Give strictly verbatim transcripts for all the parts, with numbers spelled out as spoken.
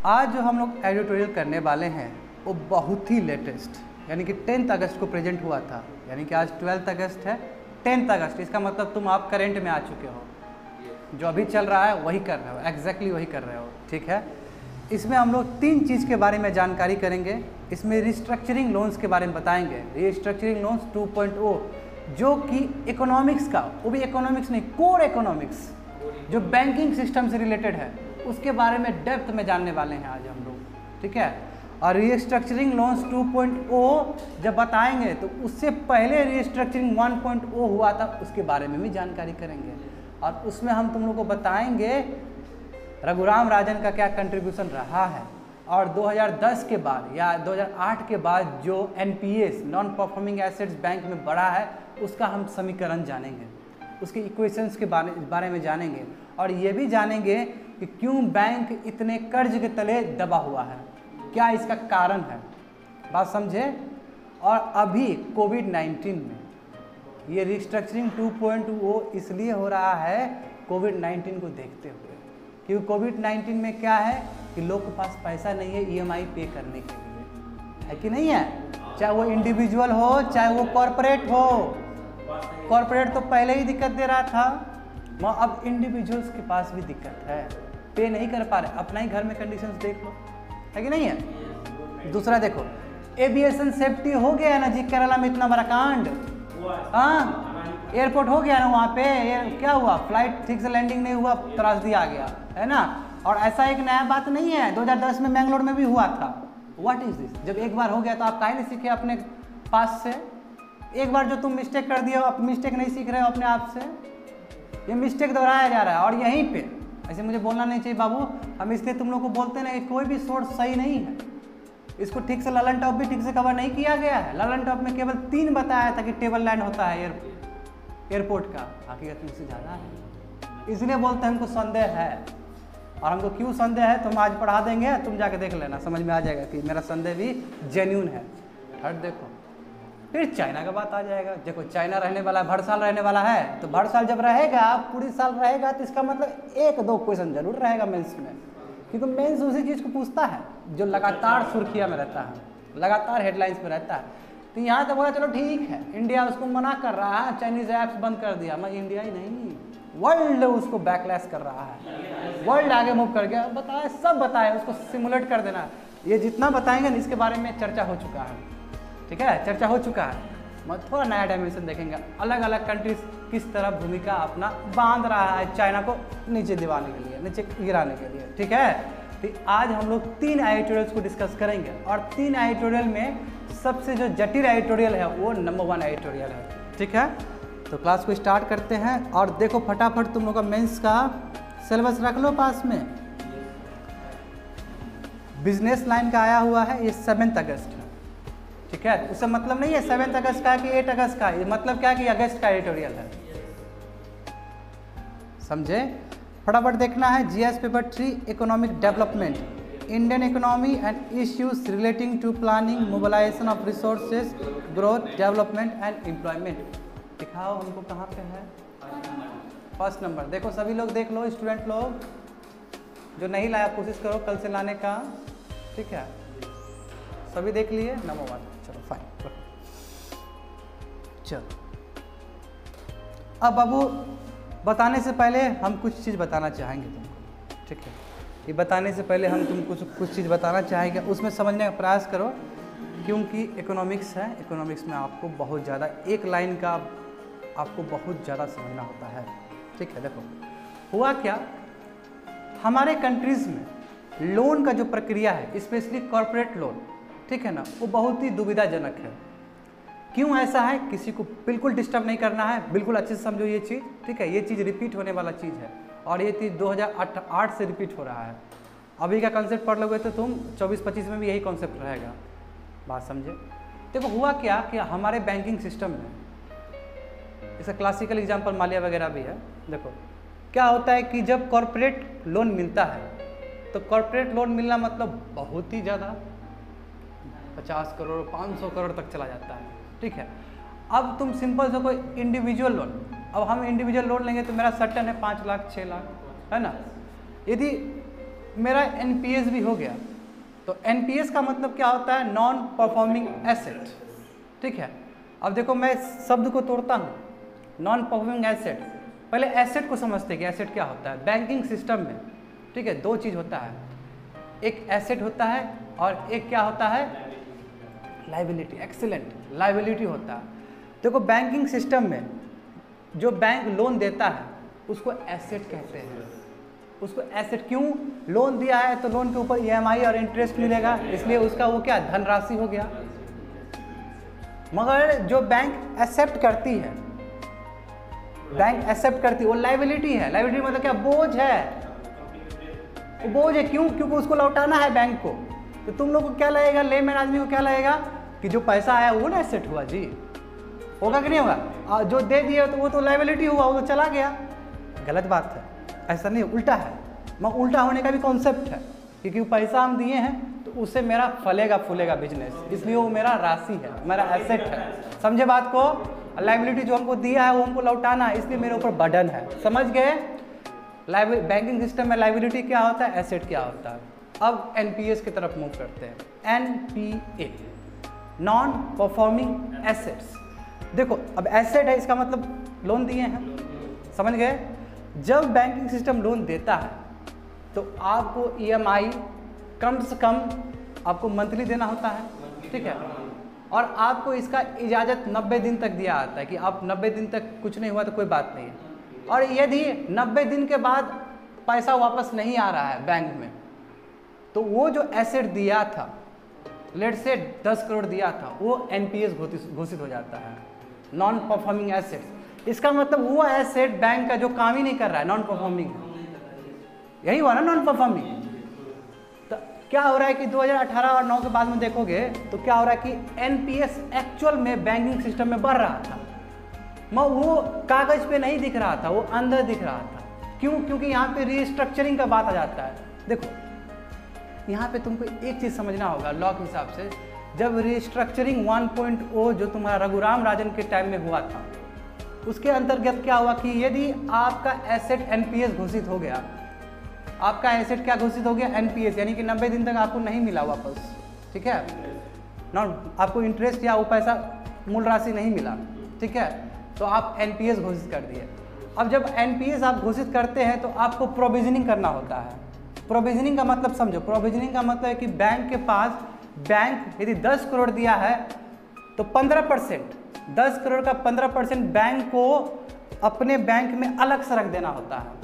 आज जो हम लोग एडिटोरियल करने वाले हैं वो बहुत ही लेटेस्ट यानी कि टेंथ अगस्त को प्रेजेंट हुआ था, यानी कि आज ट्वेल्थ अगस्त है, टेंथ अगस्त, इसका मतलब तुम आप करेंट में आ चुके हो, जो अभी चल रहा है वही कर रहे हो, एग्जैक्टली वही कर रहे हो। ठीक है, इसमें हम लोग तीन चीज़ के बारे में जानकारी करेंगे। इसमें रिस्ट्रक्चरिंग लोन्स के बारे में बताएंगे, restructuring loans two point O, जो कि इकोनॉमिक्स का, वो भी इकोनॉमिक्स नहीं, कोर इकोनॉमिक्स जो बैंकिंग सिस्टम से रिलेटेड है, उसके बारे में डेप्थ में जानने वाले हैं आज हम लोग। ठीक है, और restructuring loans two point O जब बताएंगे तो उससे पहले रिस्ट्रक्चरिंग वन पॉइंट ओ हुआ था, उसके बारे में भी जानकारी करेंगे। और उसमें हम तुम लोग को बताएंगे रघुराम राजन का क्या कंट्रीब्यूशन रहा है, और दो हज़ार दस के बाद या दो हज़ार आठ के बाद जो N P S non performing assets bank में बढ़ा है, उसका हम समीकरण जानेंगे, उसके इक्वेशंस के बारे बारे में जानेंगे, और ये भी जानेंगे कि क्यों बैंक इतने कर्ज के तले दबा हुआ है, क्या इसका कारण है, बात समझे। और अभी कोविड नाइन्टीन में ये रिस्ट्रक्चरिंग टू पॉइंट ओ इसलिए हो रहा है कोविड नाइन्टीन को देखते हुए, क्योंकि कोविड नाइन्टीन में क्या है कि लोग के पास पैसा नहीं है ई एम आई पे करने के लिए, है कि नहीं है, चाहे वो इंडिविजुअल हो चाहे वो कॉरपोरेट हो। कॉरपोरेट तो पहले ही दिक्कत दे रहा था, वहाँ अब इंडिविजुअल्स के पास भी दिक्कत है, पे नहीं कर पा रहे। अपना ही घर में कंडीशंस देख लो, है कि नहीं है। दूसरा देखो, एविएशन सेफ्टी हो गया है ना जी, केरला में इतना बड़ा कांड, हाँ एयरपोर्ट हो गया ना वहाँ पे, ये क्या हुआ, फ्लाइट ठीक से लैंडिंग नहीं हुआ, त्रासदी आ गया है ना। और ऐसा एक नया बात नहीं है, दो हज़ार दस में मैंगलोर में भी हुआ था। व्हाट इज दिस, जब एक बार हो गया तो आप काहे नहीं सीखे अपने पास से। एक बार जो तुम मिस्टेक कर दिए हो, आप मिस्टेक नहीं सीख रहे हो अपने आप से, ये मिस्टेक दोहराया जा रहा है। और यहीं पे ऐसे मुझे बोलना नहीं चाहिए बाबू, हम इसलिए तुम लोग को बोलते हैं ना कि कोई भी सोर्स सही नहीं है, इसको ठीक से ललन टॉप भी ठीक से कवर नहीं किया गया है। ललन टॉप में केवल तीन बताया था कि टेबल लैंड होता है एयर एयरपोर्ट का, हकीकत में उससे ज़्यादा है, इसलिए बोलते हैं हमको संदेह है। और हमको क्यों संदेह है तो हम आज पढ़ा देंगे, तुम जाके देख लेना, समझ में आ जाएगा कि मेरा संदेह भी जेन्यून है। थर्ड देखो, फिर चाइना का बात आ जाएगा। देखो चाइना रहने वाला है, भर साल रहने वाला है, तो भर साल जब रहेगा, पूरी साल रहेगा, तो इसका मतलब एक दो क्वेश्चन जरूर रहेगा मेंस में, क्योंकि मेंस उसी चीज़ को पूछता है जो लगातार सुर्खिया में रहता है, लगातार हेडलाइंस में रहता है। तो यहाँ तो बोला चलो ठीक है, इंडिया उसको मना कर रहा है, चाइनीज ऐप्स बंद कर दिया, मैं इंडिया ही नहीं, वर्ल्ड उसको बैकलैश कर रहा है, वर्ल्ड आगे मूव कर गया। बताए, सब बताए, उसको सिमुलेट कर देना। ये जितना बताएंगे ना, इसके बारे में चर्चा हो चुका है, ठीक है, चर्चा हो चुका है। मैं थोड़ा नया डायमेंशन देखेंगे, अलग अलग कंट्रीज किस तरह भूमिका अपना बांध रहा है चाइना को नीचे दिवाने के लिए, नीचे गिराने के लिए। ठीक है, तो आज हम लोग तीन एडिटोरियल्स को डिस्कस करेंगे, और तीन एडिटोरियल में सबसे जो जटिल एडिटोरियल है वो नंबर वन एडिटोरियल है। ठीक है, तो क्लास को स्टार्ट करते हैं। और देखो फटाफट तुम लोग का मेंस का सिलेबस रख लो पास में। बिजनेस लाइन का आया हुआ है, ये सेवेंथ अगस्त है। ठीक है, उससे मतलब नहीं है सेवेंथ अगस्त का कि एट अगस्त का, ये मतलब क्या कि अगस्त का एडिटोरियल है, समझे। फटाफट देखना है। GS paper three, economic development, Indian economy and issues relating to planning, mobilisation of resources, growth, development and employment. दिखाओ हमको कहाँ पे है, फर्स्ट नंबर। देखो सभी लोग देख लो, स्टूडेंट लोग जो नहीं लाया कोशिश करो कल से लाने का। ठीक है, सभी देख लिए, नंबर वन। चलो फाइन, चलो अब बाबू बताने से पहले हम कुछ चीज़ बताना चाहेंगे तुमको। ठीक है, ये बताने से पहले हम तुमको कुछ कुछ चीज़ बताना चाहेंगे, उसमें समझने का प्रयास करो, क्योंकि इकोनॉमिक्स है, इकोनॉमिक्स में आपको बहुत ज़्यादा एक लाइन का आपको बहुत ज़्यादा समझना होता है। ठीक है, देखो हुआ क्या, हमारे कंट्रीज़ में लोन का जो प्रक्रिया है, स्पेशली कॉरपोरेट लोन, ठीक है ना, वो बहुत ही दुविधाजनक है। क्यों ऐसा है, किसी को बिल्कुल डिस्टर्ब नहीं करना है, बिल्कुल अच्छे से समझो ये चीज़। ठीक है, ये चीज़ रिपीट होने वाला चीज़ है, और ये चीज़ दो हज़ार आठ से रिपीट हो रहा है। अभी का कॉन्सेप्ट पढ़ लोगे तो तुम चौबीस पच्चीस में भी यही कॉन्सेप्ट रहेगा, बात समझे। देखो हुआ क्या कि हमारे बैंकिंग सिस्टम में, इसका क्लासिकल एग्जाम्पल मालिया वगैरह भी है। देखो क्या होता है कि जब कॉरपोरेट लोन मिलता है, तो कॉरपोरेट लोन मिलना मतलब बहुत ही ज़्यादा, पचास करोड़ पाँच सौ करोड़ तक चला जाता है। ठीक है, अब तुम सिंपल से कोई इंडिविजुअल लोन, अब हम इंडिविजुअल लोन लेंगे तो मेरा सट्टन है पाँच लाख छः लाख, है ना। यदि मेरा एनपीएस भी हो गया। तो एनपीएस का मतलब क्या होता है? Non performing asset. ठीक है, अब देखो मैं शब्द को तोड़ता हूँ। नॉन परफॉर्मिंग एसेट, पहले एसेट को समझते हैं कि एसेट क्या होता है। बैंकिंग सिस्टम में, ठीक है, दो चीज़ होता है, एक एसेट होता है और एक क्या होता है? लाइबिलिटी। एक्सीलेंट, लाइबिलिटी होता है। देखो बैंकिंग सिस्टम में जो बैंक लोन देता है उसको एसेट कहते हैं। उसको एसेट क्यों? लोन दिया है तो लोन के ऊपर ईएमआई और इंटरेस्ट मिलेगा, इसलिए उसका वो क्या धनराशि हो गया। मगर जो बैंक एक्सेप्ट करती है, बैंक एक्सेप्ट करती है, वो लाइबिलिटी है। लाइबिलिटी मतलब क्या? बोझ है। वो बोझ है क्यों? क्योंकि उसको लौटाना है बैंक को। तो तुम लोग को क्या लगेगा, लेमैन आदमी को क्या लगेगा कि जो पैसा आया वो ना एसेट हुआ जी, होगा कि नहीं होगा? जो दे दिए तो वो तो लाइबिलिटी हुआ, वो तो चला गया। गलत बात है, ऐसा नहीं, उल्टा है। मगर उल्टा होने का भी कॉन्सेप्ट है, क्योंकि वो पैसा हम दिए हैं तो उससे मेरा फलेगा फूलेगा बिजनेस, इसलिए वो मेरा राशि है, मेरा एसेट है। समझे बात को? लाइबिलिटी जो हमको दिया है वो हमको लौटाना है, इसलिए मेरे ऊपर बर्डन है। समझ गए? बैंकिंग सिस्टम में लाइबिलिटी क्या होता है, एसेट क्या होता है। अब एनपीएस की तरफ मूव करते हैं। NPA, non performing assets. देखो अब एसेट है, इसका मतलब लोन दिए हैं, समझ गए? जब बैंकिंग सिस्टम लोन देता है तो आपको ईएमआई कम से कम आपको मंथली देना होता है, ठीक है, और आपको इसका इजाज़त नब्बे दिन तक दिया जाता है कि आप नब्बे दिन तक कुछ नहीं हुआ तो कोई बात नहीं है। और यदि नब्बे दिन के बाद पैसा वापस नहीं आ रहा है बैंक में, तो वो जो एसेट दिया था, लेट से दस करोड़ दिया था, वो एनपीएस घोषित हो जाता है, नॉन परफॉर्मिंग एसेट। इसका मतलब वो एसेट बैंक का जो काम ही नहीं कर रहा है, नॉन परफॉर्मिंग, यही हुआ ना नॉन परफॉर्मिंग। तो क्या हो रहा है कि दो हज़ार अठारह और नौ के बाद में देखोगे तो क्या हो रहा है कि एनपीएस एक्चुअल में बैंकिंग सिस्टम में बढ़ रहा था, मगर वो कागज पे नहीं दिख रहा था, वो अंदर दिख रहा था। क्यों? क्योंकि यहाँ पे रीस्ट्रक्चरिंग का बात आ जाता है। देखो यहाँ पे तुमको एक चीज़ समझना होगा लॉ के हिसाब से, जब रीस्ट्रक्चरिंग वन पॉइंट ओ जो तुम्हारा रघुराम राजन के टाइम में हुआ था, उसके अंतर्गत क्या हुआ कि यदि आपका एसेट एनपीएस घोषित हो गया, आपका एसेट क्या घोषित हो गया? एनपीएस, यानी कि नब्बे दिन तक आपको नहीं मिला वापस, ठीक है, नॉन आपको इंटरेस्ट या वो पैसा मूल राशि नहीं मिला, ठीक है, तो आप एनपीएस घोषित कर दिए। अब जब एनपीएस आप घोषित करते हैं तो आपको प्रोविजनिंग करना होता है। प्रोविजनिंग का मतलब समझो, प्रोविजनिंग का मतलब है कि बैंक के पास, बैंक यदि दस करोड़ दिया है तो पंद्रह परसेंट, दस करोड़ का पंद्रह परसेंट बैंक को अपने बैंक में अलग से रख देना होता है,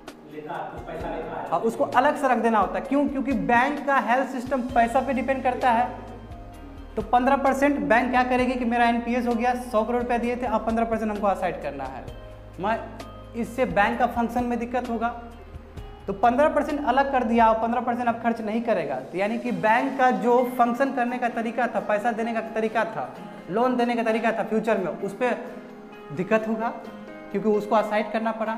और उसको अलग से रख देना होता है। क्यों? क्योंकि बैंक का हेल्थ सिस्टम पैसा पे डिपेंड करता है। तो पंद्रह परसेंट बैंक क्या करेगी कि मेरा एनपीएस हो गया, सौ करोड़ रुपया दिए थे, अब पंद्रह परसेंट हमको असाइड करना है, मैं इससे बैंक का फंक्शन में दिक्कत होगा। तो पंद्रह परसेंट अलग कर दिया और पंद्रह परसेंट अब खर्च नहीं करेगा, तो यानी कि बैंक का जो फंक्शन करने का तरीका था, पैसा देने का तरीका था, लोन देने का तरीका था फ्यूचर में, उस पर दिक्कत होगा क्योंकि उसको असाइड करना पड़ा।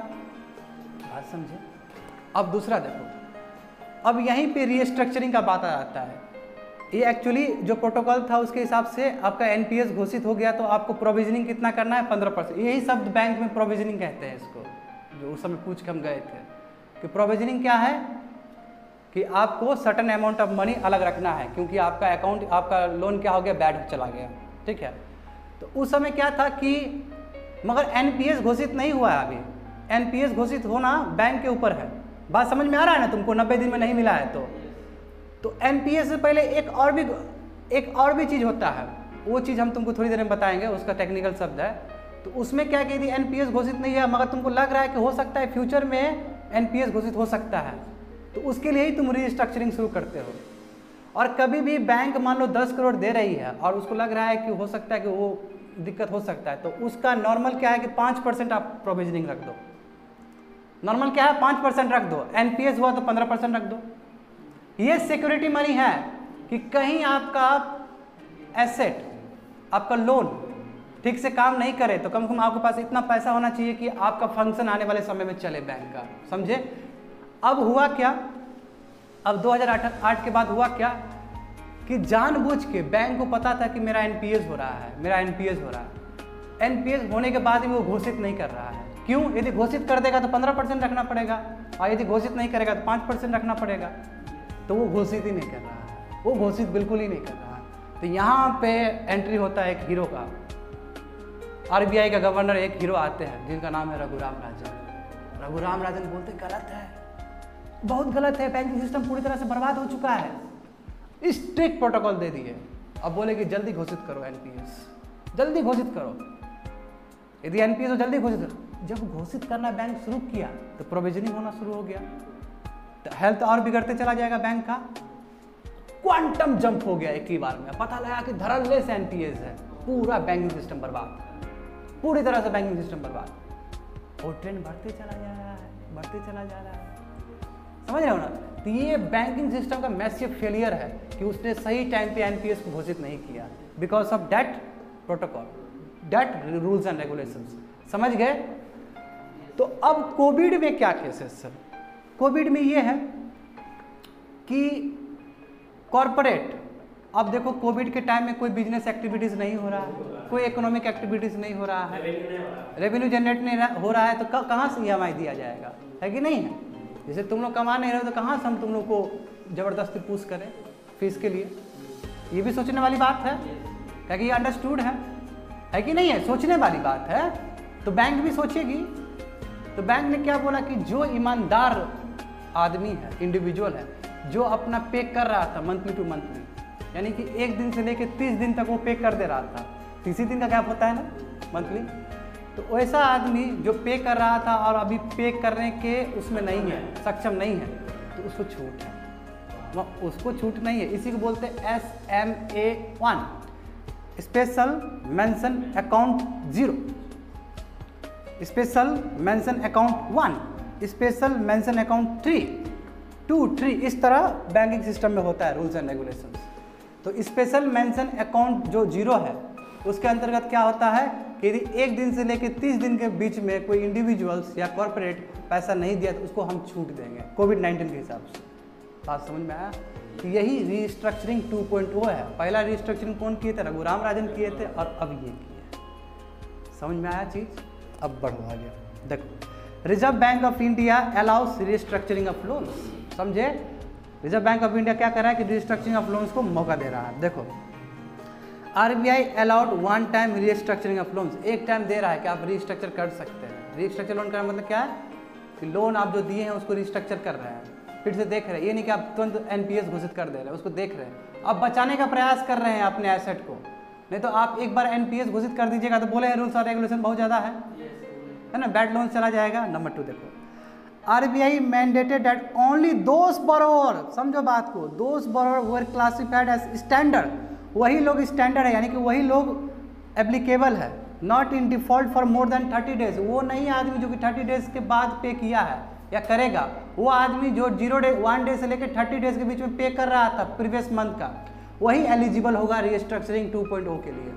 बात समझे? अब दूसरा देखो, अब यहीं पे रीस्ट्रक्चरिंग का बात आ जाता है। ये एक्चुअली जो प्रोटोकॉल था उसके हिसाब से आपका एनपीएस घोषित हो गया तो आपको प्रोविजनिंग कितना करना है? पंद्रह परसेंट। यही शब्द बैंक में प्रोविजनिंग कहते हैं इसको, जो उस समय पूछ के हम गए थे कि प्रोविजनिंग क्या है, कि आपको सर्टन अमाउंट ऑफ मनी अलग रखना है क्योंकि आपका अकाउंट, आपका लोन क्या हो गया, बैड चला गया, ठीक है। तो उस समय क्या था कि मगर एनपीएस घोषित नहीं हुआ है अभी, एनपीएस घोषित होना बैंक के ऊपर है। बात समझ में आ रहा है ना तुमको? नब्बे दिन में नहीं मिला है तो तो एनपीएस से पहले एक और भी एक और भी चीज़ होता है, वो चीज़ हम तुमको थोड़ी देर में बताएंगे, उसका टेक्निकल शब्द है। तो उसमें क्या कि यदि एनपीएस घोषित नहीं है मगर तुमको लग रहा है कि हो सकता है फ्यूचर में एनपीएस घोषित हो सकता है, तो उसके लिए ही तुम रीस्ट्रक्चरिंग शुरू करते हो। और कभी भी बैंक मान लो दस करोड़ दे रही है और उसको लग रहा है कि हो सकता है कि वो दिक्कत हो सकता है, तो उसका नॉर्मल क्या है कि पाँच परसेंट आप प्रोविजनिंग रख दो। नॉर्मल क्या है? पाँच परसेंट रख दो। एनपीएस हुआ तो पंद्रह परसेंट रख दो। ये सिक्योरिटी मनी है कि कहीं आपका एसेट, आपका लोन ठीक से काम नहीं करे तो कम से कम आपके पास इतना पैसा होना चाहिए कि आपका फंक्शन आने वाले समय में चले बैंक का, समझे? अब हुआ क्या, अब दो हज़ार आठ के बाद हुआ क्या कि जानबूझ के बैंक को पता था कि मेरा एनपीएस हो रहा है, मेरा एनपीएस हो रहा है। एनपीएस होने के बाद भी वो घोषित नहीं कर रहा है। क्यों? यदि घोषित कर देगा तो पंद्रह परसेंट रखना पड़ेगा, और यदि घोषित नहीं करेगा तो पाँच परसेंट रखना पड़ेगा। तो वो घोषित ही नहीं कर रहा है, वो घोषित बिल्कुल ही नहीं कर रहा है। तो यहाँ पे एंट्री होता है एक हीरो का, आरबीआई का गवर्नर एक हीरो आते हैं जिनका नाम है रघुराम राजन। रघुराम राजन बोलते गलत है, बहुत गलत है, बैंकिंग सिस्टम पूरी तरह से बर्बाद हो चुका है। स्ट्रिक्ट प्रोटोकॉल दे दिए। अब बोले कि जल्दी घोषित करो एनपीएस, जल्दी घोषित करो। यदि एनपीएस हो जल्दी घोषित करो। जब घोषित करना बैंक शुरू किया तो प्रोविजनिंग होना शुरू हो गया, तो हेल्थ और बिगड़ते चला जाएगा बैंक का। क्वांटम जंप हो गया एक ही बार में, पता लगा कि धड़ल्ले से एनपीएस है, पूरा बैंकिंग सिस्टम बर्बाद, पूरी तरह से बैंकिंग सिस्टम बर्बाद। और ट्रेंड बढ़ते चला जा रहा है, बढ़ते चला जा रहा है, समझ रहे हो ना। तो ये बैंकिंग सिस्टम का मैसिव फेलियर है कि उसने सही टाइम पे एनपीएस को घोषित नहीं किया, because of that protocol, that rules and regulations. समझ गए। तो अब कोविड में क्या केसेस सर? कोविड में ये है कि कॉरपोरेट, अब देखो कोविड के टाइम में कोई बिजनेस एक्टिविटीज नहीं हो रहा है, कोई इकोनॉमिक एक्टिविटीज नहीं हो रहा है, रेवेन्यू जनरेट नहीं हो रहा है, तो कहाँ से ईएमआई दिया जाएगा, है कि नहीं है। जैसे तुम लोग कमा नहीं रहे हो तो कहाँ से हम तुम लोग को जबरदस्ती पुश करें फीस के लिए। ये भी सोचने वाली बात है, क्योंकि ये अंडरस्टूड है, है कि नहीं है, सोचने वाली बात है। तो बैंक भी सोचेगी। तो बैंक ने क्या बोला कि जो ईमानदार आदमी है, इंडिविजुअल है, जो अपना पे कर रहा था मंथली टू मंथली, यानी कि एक दिन से लेकर तीस दिन तक वो पे कर दे रहा था, तीस दिन का गैप होता है ना मंथली, तो वैसा आदमी जो पे कर रहा था और अभी पे करने के उसमें नहीं है, सक्षम नहीं है, तो उसको छूट है, वह उसको छूट नहीं है। इसी को बोलते हैं S M A one, special mention account zero, special mention account one, special mention account three, two three, इस तरह बैंकिंग सिस्टम में होता है रूल्स एंड रेगुलेशंस। तो स्पेशल मेंशन अकाउंट जो जीरो है उसके अंतर्गत क्या होता है कि यदि एक दिन से लेकर तीस दिन के बीच में कोई इंडिविजुअल्स या कॉर्पोरेट पैसा नहीं दिया तो उसको हम छूट देंगे कोविड नाइन्टीन के हिसाब से। बात समझ में आया। तो यही रीस्ट्रक्चरिंग टू पॉइंट ओ है। पहला रीस्ट्रक्चरिंग कौन किए थे? रघुराम राजन किए थे, और अब ये किए। समझ में आया चीज़? अब बढ़ो आगे। देखो, Reserve Bank of India allows restructuring of loans. समझे? रिजर्व बैंक ऑफ इंडिया क्या कर रहा है कि रीस्ट्रक्चरिंग ऑफ लोन्स को मौका दे रहा है। देखो, RBI allowed one time restructuring of loans, एक टाइम दे रहा है कि आप रीस्ट्रक्चर कर सकते हैं। रीस्ट्रक्चर लोन का मतलब क्या है कि लोन आप जो दिए हैं उसको रीस्ट्रक्चर कर रहे हैं, फिर से देख रहे हैं। ये नहीं कि आप तुरंत एनपीएस घोषित कर दे रहे हैं, उसको देख रहे हैं, अब बचाने का प्रयास कर रहे हैं अपने एसेट को। नहीं तो आप एक बार एनपीएस घोषित कर दीजिएगा तो बोले रूल्स और रेगुलेशन बहुत ज़्यादा है, है ना, बैड लोन चला जाएगा। नंबर टू देखो, RBI mandated that only those borrower, समझो बात को, those borrower were classified as standard, वही लोग स्टैंडर्ड है, यानी कि वही लोग एप्लीकेबल है। Not in default for more than thirty days, वो नहीं आदमी जो कि थर्टी डेज के बाद पे किया है या करेगा, वो आदमी जो जीरो डे वन डे से लेकर थर्टी डेज के बीच में पे कर रहा था प्रीवियस मंथ का, वही एलिजिबल होगा रीस्ट्रक्चरिंग टू पॉइंट ओ के लिए,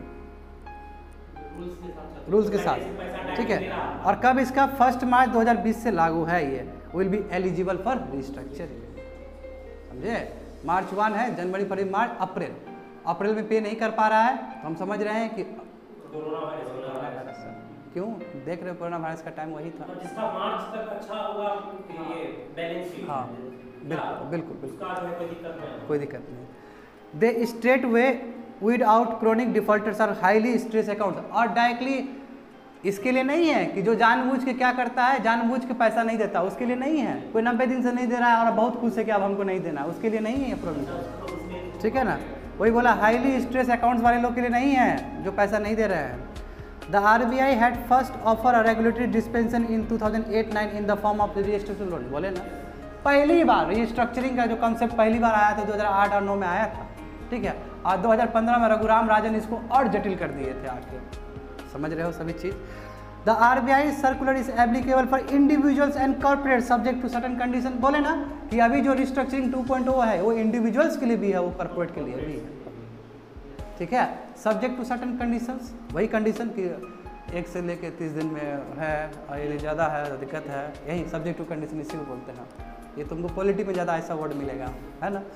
रूल्स के साथ, ठीक है। और कब इसका फर्स्ट मार्च दो हज़ार बीस से लागू है, ये will be eligible for restructuring. समझे? मार्च वन है, जनवरी फरवरी मार्च अप्रैल, अप्रैल में पे नहीं कर पा रहा है तो हम समझ रहे हैं कि कोरोना वायरस, क्यों देख रहे हो, कोरोना वायरस का टाइम वही था जिसका मार्च तक अच्छा हुआ ये बैलेंस शीट। हाँ बिल्कुल बिल्कुल बिल्कुल, कोई दिक्कत नहीं, कोई दिक्कत नहीं। They straight way without chronic defaulters are highly stress account, और डायरेक्टली इसके लिए नहीं है कि जो जानबूझ के क्या करता है, जानबूझ के पैसा नहीं देता, उसके लिए नहीं है। कोई नब्बे दिन से नहीं दे रहा है और बहुत खुश है कि अब हमको नहीं देना, उसके लिए नहीं है प्रॉब्लम, ठीक है ना। वही बोला, हाईली स्ट्रेस अकाउंट्स वाले लोग के लिए नहीं है जो पैसा नहीं दे रहे हैं। The R B I had first offer a regulatory dispensation in two thousand eight nine in the form of restructuring loan. बोले ना, पहली बार रीस्ट्रक्चरिंग का जो कॉन्सेप्ट पहली बार आया था दो हज़ार आठ और नौ में आया था, ठीक है। और दो हज़ार पंद्रह में रघुराम राजन इसको और जटिल कर दिए थे आके। समझ रहे हो सभी चीज़? The R B I circular is applicable for individuals and corporate subject to certain condition. बोले ना कि अभी जो रिस्ट्रक्चरिंग टू पॉइंट ओ है वो इंडिविजुअल्स के लिए भी है, वो कॉर्पोरेट के लिए भी है, ठीक है। सब्जेक्ट टू सर्टेन कंडीशंस, वही कंडीशन कि एक से लेके तीस दिन में है, और यदि ज़्यादा है तो दिक्कत है, यही सब्जेक्ट टू कंडीशन इसी को बोलते हैं। ये तुमको पॉलिटी में ज़्यादा ऐसा वर्ड मिलेगा, है ना।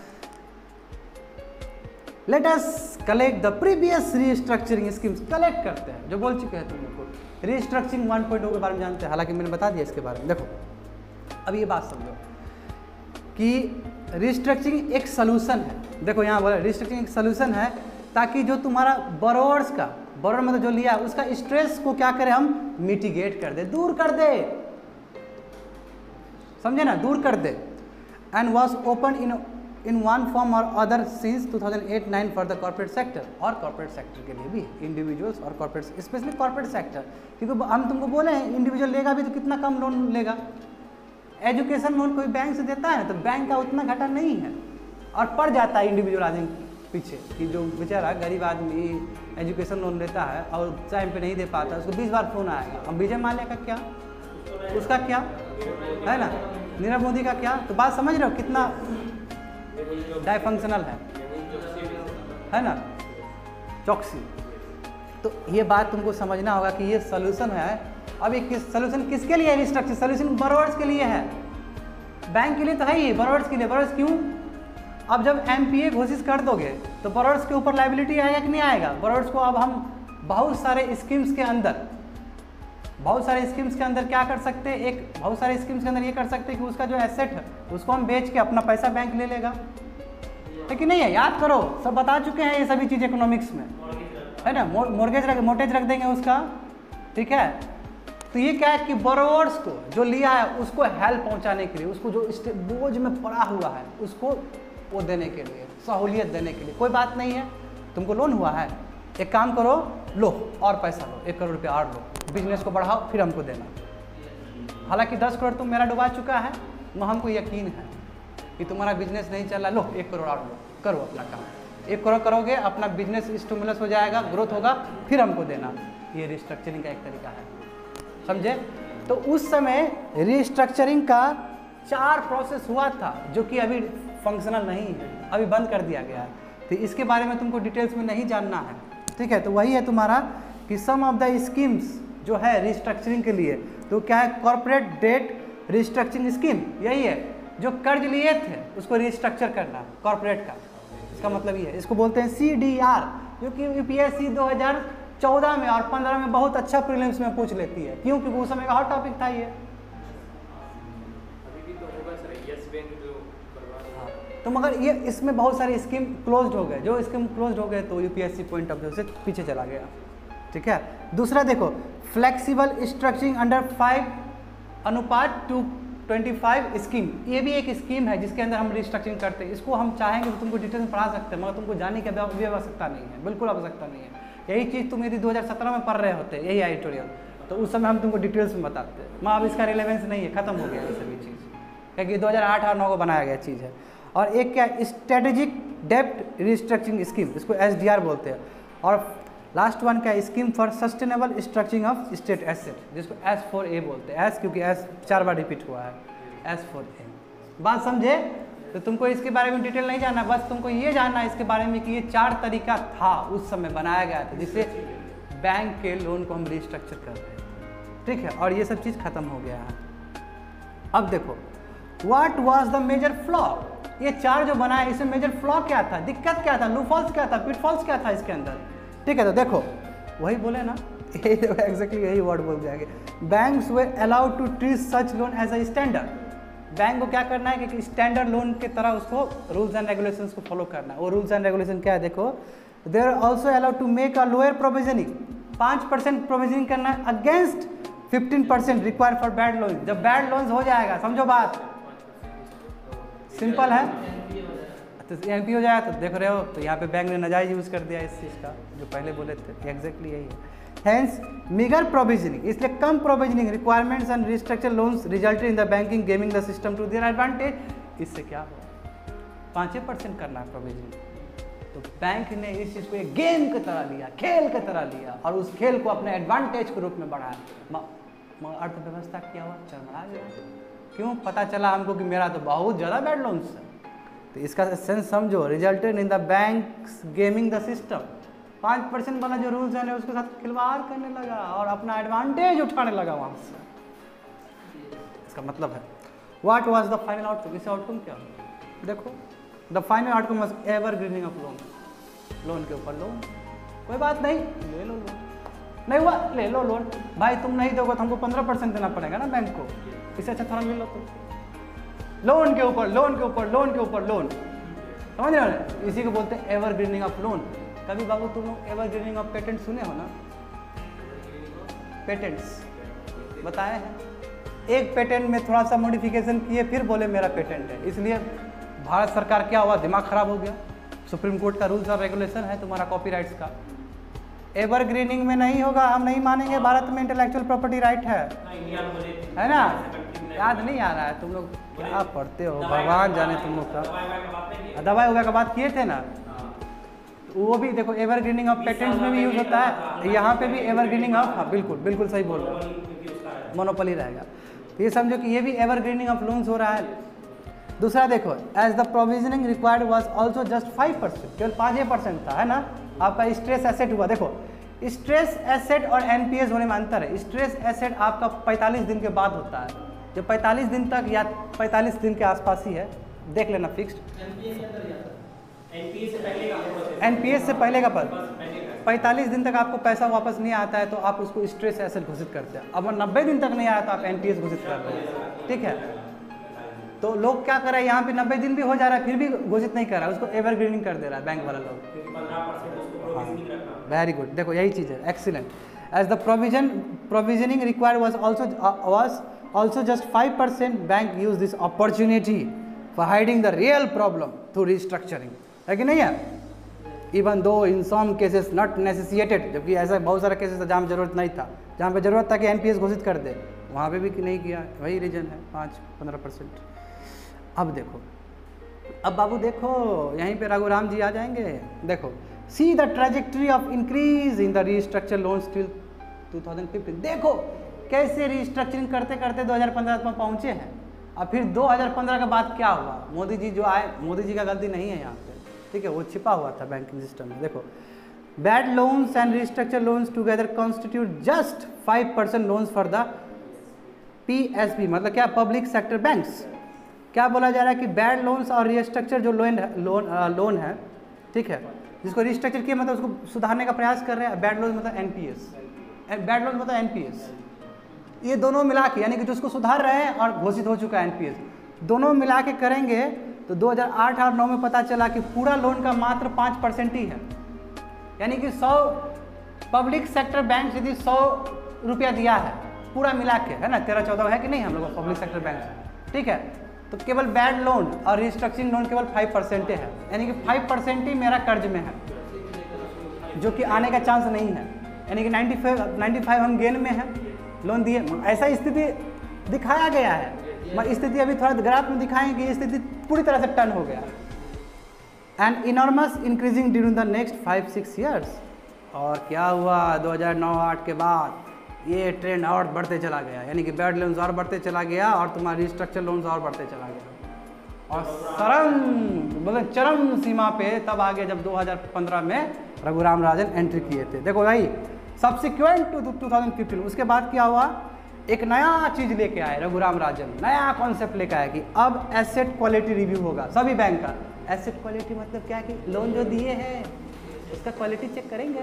Let us collect the previous restructuring schemes, collect करते हैं जो बोल चुके हैं तुम लोग को। रीस्ट्रक्चरिंग वन पॉइंट ओ के बारे में जानते हैं, हालांकि मैंने बता दिया इसके बारे में। देखो, अब ये बात समझो कि रिस्ट्रक्चरिंग एक सलूशन है। देखो यहाँ बोला रिस्ट्रक्चरिंग एक सलूशन है ताकि जो तुम्हारा बोरोवर्स का बोरोवर मतलब जो लिया उसका स्ट्रेस को क्या करें हम मिटिगेट कर दे, दूर कर दे, समझे ना, दूर कर दे। And was open in in one form और other since two thousand eight nine for the corporate sector, और कॉर्पोरेट सेक्टर के लिए भी, इंडिविजुअल्स और कॉर्पोरेट, स्पेशली कॉर्पोरेट सेक्टर, क्योंकि हम तुमको बोले हैं इंडिविजुअल लेगा भी तो कितना कम लोन लेगा। एजुकेशन लोन कोई बैंक से देता है तो बैंक का उतना घाटा नहीं है, और पड़ जाता है इंडिविजुअल आदमी पीछे कि जो बेचारा गरीब आदमी एजुकेशन लोन लेता है और टाइम पे नहीं दे पाता, उसको बीस बार फोन आएगा। अब विजय माल्या का क्या, उसका क्या है ना, नीरव मोदी का क्या, तो बात समझ रहे हो कितना डायफंक्शनल है, है ना, चौकसी। तो ये बात तुमको समझना होगा कि ये सोल्यूशन है। अब ये किस सोल्यूशन किसके लिए है? रिस्ट्रक्चर सोल्यूशन बोरोवर्स के लिए है, बैंक के लिए तो है ही, बोरोवर्स के लिए। बोरोवर्स क्यों? अब जब एमपीए घोषित कर दोगे तो बोरोवर्स के ऊपर लायबिलिटी आएगा कि नहीं आएगा? बोरोवर्स को अब हम बहुत सारे स्कीम्स के अंदर बहुत सारे स्कीम्स के अंदर क्या कर सकते हैं, एक बहुत सारे स्कीम्स के अंदर ये कर सकते हैं कि उसका जो एसेट है उसको हम बेच के अपना पैसा बैंक ले लेगा, लेकिन नहीं है, याद करो, सब बता चुके हैं ये सभी चीज़ इकोनॉमिक्स में, है ना। मोर्गेज रख मोर्गेज रख देंगे उसका, ठीक है। तो ये क्या है कि बोरोवर्स को जो लिया है उसको हेल्प पहुंचाने के लिए, उसको जो बोझ में पड़ा हुआ है उसको वो देने के लिए, सहूलियत देने के लिए। कोई बात नहीं है, तुमको लोन हुआ है, एक काम करो, लो और पैसा लो, एक करोड़ रुपया और लो, बिजनेस को बढ़ाओ, फिर हमको देना। हालांकि दस करोड़ तुम मेरा डुबा चुका है, मैं हमको यकीन है कि तुम्हारा बिजनेस नहीं चल रहा, लो एक करोड़ और लो, करो अपना काम। एक करोड़ करोगे, अपना बिजनेस स्टिमुलस हो जाएगा, ग्रोथ होगा, फिर हमको देना। ये रिस्ट्रक्चरिंग का एक तरीका है, समझे। तो उस समय रिस्ट्रक्चरिंग का चार प्रोसेस हुआ था जो कि अभी फंक्शनल नहीं है, अभी बंद कर दिया गया है। तो इसके बारे में तुमको डिटेल्स में नहीं जानना है, ठीक है। तो वही है तुम्हारा कि सम ऑफ द स्कीम्स जो है रिस्ट्रक्चरिंग के लिए, तो क्या है, कॉर्पोरेट डेट रिस्ट्रक्चरिंग स्कीम, यही है जो कर्ज लिए थे उसको रिस्ट्रक्चर करना कॉर्पोरेट का, इसका मतलब ये है। इसको बोलते हैं सी डी आर, जो कि यूपीएससी दो हज़ार चौदह में और पंद्रह में बहुत अच्छा प्रीलिम्स में पूछ लेती है। क्यों? क्योंकि उस समय का हॉट टॉपिक था ये। तो मगर ये इसमें बहुत सारे स्कीम क्लोज्ड हो गए, जो स्कीम क्लोज्ड हो गए तो यूपीएससी पॉइंट ऑफ व्यू से पीछे चला गया, ठीक है। दूसरा देखो, फ्लेक्सिबल स्ट्रक्चरिंग अंडर फाइव अनुपात टू ट्वेंटी फाइव स्कीम, ये भी एक स्कीम है जिसके अंदर हम रिस्ट्रक्चरिंग करते हैं। इसको हम चाहेंगे तो तुमको डिटेल में पढ़ा सकते हैं, मगर तुमको जाने की भी आवश्यकता नहीं है, बिल्कुल आवश्यकता नहीं है। यही चीज़ तुम यदि दो हज़ार सत्रह में पढ़ रहे होते, यही एडिटोरियल, तो उस समय हम तुमको डिटेल्स में बताते हैं। मैं अब इसका रिलेवेंस नहीं है, खत्म हो गया ये सभी चीज़, क्योंकि दो हज़ार आठ और नौ को बनाया गया चीज़ है। और एक क्या, स्ट्रेटेजिक डेप्ट रिस्ट्रक्चरिंग स्कीम, इसको एस डी आर बोलते हैं। और लास्ट वन क्या, scheme for sustainable structuring of state asset, जिसको एस फोर ए बोलते हैं। एस क्योंकि एस चार बार रिपीट हुआ है, एस फोर ए। बात समझे? तो तुमको इसके बारे में डिटेल नहीं जानना, बस तुमको ये जानना है इसके बारे में कि ये चार तरीका था उस समय बनाया गया था जिससे बैंक के लोन को हम रिस्ट्रक्चर कर रहे हैं, ठीक है। और ये सब चीज़ खत्म हो गया है। अब देखो, what was the major flaw, ये चार जो बनाया इसमें मेजर फ्लॉ क्या था, दिक्कत क्या था, लूपहोल्स क्या था, पिटफॉल्स क्या था इसके अंदर, ठीक है। तो देखो वही बोले ना, एग्जैक्टली यही वर्ड बोल जाएंगे, banks were allowed to treat such loan as a standard. Bank को क्या करना है कि स्टैंडर्ड लोन की तरह उसको रूल्स एंड रेगुलेशंस को फॉलो करना है। वो रूल्स एंड रेगुलेशन क्या है, देखो, they are also allowed to make a lower provisioning, पाँच परसेंट प्रोविजनिंग करना है against fifteen percent require for bad loan. जब बैड लोन्स हो जाएगा, समझो बात सिंपल है, तो एम पी हो जाएगा, तो देख रहे हो, तो यहाँ पे बैंक ने नाजायज यूज़ कर दिया इस चीज़ का जो पहले बोले थे, एग्जैक्टली यही है। Hence, meager provisioning, इसलिए कम provisioning requirements and restructure loans resulted in the banking gaming the system to their advantage. इससे क्या हो, पाँच परसेंट करना है प्रोविजनिंग, तो बैंक ने इस चीज़ को एक गेम की तरह लिया, खेल की तरह लिया, और उस खेल को अपने एडवांटेज के रूप में बढ़ाया। अर्थव्यवस्था क्या हुआ, चरमरा गया। क्यों? पता चला हमको कि मेरा तो बहुत ज़्यादा बैड लोन्स है। तो इसका सेंस समझो, resulted in the banks gaming the system, पाँच परसेंट वाला जो रूल्स है उसके साथ खिलवाड़ करने लगा और अपना एडवांटेज उठाने लगा वहाँ से। इसका मतलब है what was the final outcome, इस आउटकम क्या हो, देखो, the final outcome was evergreening of loan, loan के ऊपर लोन, कोई बात नहीं, ले लो लोन, नहीं हुआ ले लो लोन, भाई तुम नहीं दोगे तो हमको पंद्रह परसेंट देना पड़ेगा ना बैंक को, इससे अच्छा थोड़ा ले लो, तो लोन के ऊपर लोन के ऊपर लोन के ऊपर लोन, समझ रहे हो? इसी को बोलते हैं एवरग्रीनिंग ऑफ लोन। कभी बाबू तुम लोग एवरग्रीनिंग ऑफ पेटेंट सुने हो ना? पेटेंट्स बताए हैं, एक पेटेंट में थोड़ा सा मॉडिफिकेशन किए फिर बोले मेरा पेटेंट है, इसलिए भारत सरकार क्या हुआ, दिमाग खराब हो गया। सुप्रीम कोर्ट का रूल्स और रेगुलेशन है तुम्हारा कॉपीराइट्स का, एवरग्रीनिंग में नहीं होगा, हम नहीं मानेंगे, भारत में इंटेलेक्चुअल प्रॉपर्टी राइट है, है ना? याद नहीं आ रहा है? तुम लोग क्या पढ़ते हो, भगवान जाने तुम लोग का। दवाई उगा का बात किए थे ना, वो भी देखो एवरग्रीनिंग ऑफ पेटेंट्स में भी यूज होता है, यहाँ पे भी एवरग्रीनिंग ऑफ, हाँ बिल्कुल बिल्कुल सही बोल रहे हो, मोनोपोली रहेगा। तो ये समझो कि ये भी एवरग्रीनिंग ऑफ लोन्स हो रहा है। दूसरा देखो, as the provisioning required was also just five percent, केवल पाँच ही परसेंट था, है ना? आपका स्ट्रेस एसेट हुआ, देखो स्ट्रेस एसेट और एनपीएस होने में अंतर है। स्ट्रेस एसेट आपका पैंतालीस दिन के बाद होता है, जो पैंतालीस दिन तक या पैंतालीस दिन के आसपास ही है, देख लेना फिक्स्ड। एनपीएस से पहले का पद पैंतालीस दिन तक आपको पैसा वापस नहीं आता है तो आप उसको स्ट्रेस एसेट घोषित करते हैं। अब नब्बे दिन तक नहीं आया तो आप एनपीएस घोषित करते हैं, ठीक है? तो लोग क्या कर रहे हैं, यहाँ पे नब्बे दिन भी हो जा रहा है फिर भी घोषित नहीं कर रहा है, उसको एवरग्रीनिंग कर दे रहा है बैंक वाला लोग। वेरी गुड, देखो यही चीज़ है, excellent. As the provision provisioning required was also was also just five percent, bank use this opportunity for hiding the real problem through restructuring, है कि नहीं है? Even though in some cases not नेसेसिएटेड, जबकि ऐसा बहुत सारा केसेस था जहाँ जरूरत नहीं था, जहाँ पे जरूरत था कि एनपीएस घोषित कर दे, वहाँ पे भी नहीं किया, वही रीजन है पाँच पंद्रह परसेंट। अब देखो, अब बाबू देखो यहीं पे रघुराम जी आ जाएंगे। देखो, see the trajectory of increase in the restructure loans till two thousand fifteen. देखो कैसे रिस्ट्रक्चरिंग करते करते दो हज़ार पंद्रह तक पहुँचे हैं। अब फिर दो हज़ार पंद्रह के बाद क्या हुआ, मोदी जी जो आए, मोदी जी का गलती नहीं है यहाँ पे, ठीक है? वो छिपा हुआ था बैंकिंग सिस्टम में। देखो, bad loans and restructure loans together constitute just five percent loans for the PSB, मतलब क्या, पब्लिक सेक्टर बैंक्स। क्या बोला जा रहा है कि बैड लोन्स और रिस्ट्रक्चर जो लोन लोन लोन है, ठीक है, जिसको रिस्ट्रक्चर किया मतलब उसको सुधारने का प्रयास कर रहे हैं, बैड लोन मतलब एनपीएस, बैड लोन मतलब एनपीएस, ये दोनों मिला के, यानी कि जो उसको सुधार रहे हैं और घोषित हो चुका है एनपीएस, दोनों मिला के करेंगे तो दो हज़ार आठ और नौ में पता चला कि पूरा लोन का मात्र पाँच परसेंट ही है। यानी कि सौ पब्लिक सेक्टर बैंक यदि सौ रुपया दिया है पूरा मिला के, है ना, तेरह चौदह है कि नहीं हम लोग पब्लिक सेक्टर बैंक से, ठीक है? तो केवल बैड लोन और रिस्ट्रक्चरिंग लोन केवल फाइव परसेंट है, यानी कि फाइव परसेंट ही मेरा कर्ज में है, जो कि आने का चांस नहीं है, यानी कि नाइन्टी फाइव नाइन्टी फाइव हम गेन में है, लोन दिए। ऐसा स्थिति दिखाया गया है, मगर स्थिति अभी थोड़ा ग्राफ में दिखाएंगे कि स्थिति पूरी तरह से टर्न हो गया। And enormous increasing during the next five six years. और क्या हुआ दो हज़ार नौ आठ के बाद, ये ट्रेंड और बढ़ते चला गया, यानी कि बैड लोन्स और बढ़ते चला गया और तुम्हारा रिस्ट्रक्चर लोन्स और बढ़ते चला गया, और चरम मतलब चरम सीमा पे तब आ गया जब दो हज़ार पंद्रह में रघुराम राजन एंट्री किए थे। देखो भाई, subsequent to two thousand fifteen, उसके बाद क्या हुआ, एक नया चीज़ लेके आए रघुराम राजन, नया कॉन्सेप्ट लेके आया कि अब एसेट क्वालिटी रिव्यू होगा सभी बैंक का। एसेट क्वालिटी मतलब क्या कि लोन जो दिए हैं उसका क्वालिटी चेक करेंगे,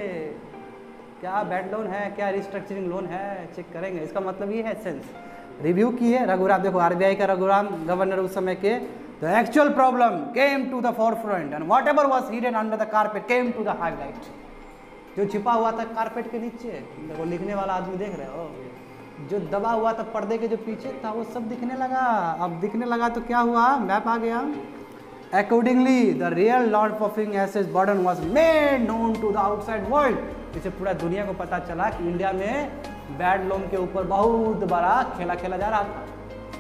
क्या बैड लोन है, क्या रिस्ट्रक्चरिंग लोन है, चेक करेंगे। इसका मतलब ये है सेंस रिव्यू किए रघुराम। देखो आरबीआई का रघुराम गवर्नर उस समय के, the actual problem came to the forefront and whatever was hidden under the carpet came to the highlight. जो छिपा हुआ था कारपेट के नीचे, देखो लिखने वाला आदमी देख रहे हो, जो दबा हुआ था पर्दे के जो पीछे था वो सब दिखने लगा। अब दिखने लगा तो क्या हुआ, मैप आ गया। अकॉर्डिंगली द रियल लॉन्ड performing assets burden was made known to the outside world. इसे पूरा दुनिया को पता चला कि इंडिया में बैड लोन के ऊपर बहुत बड़ा खेला खेला जा रहा था।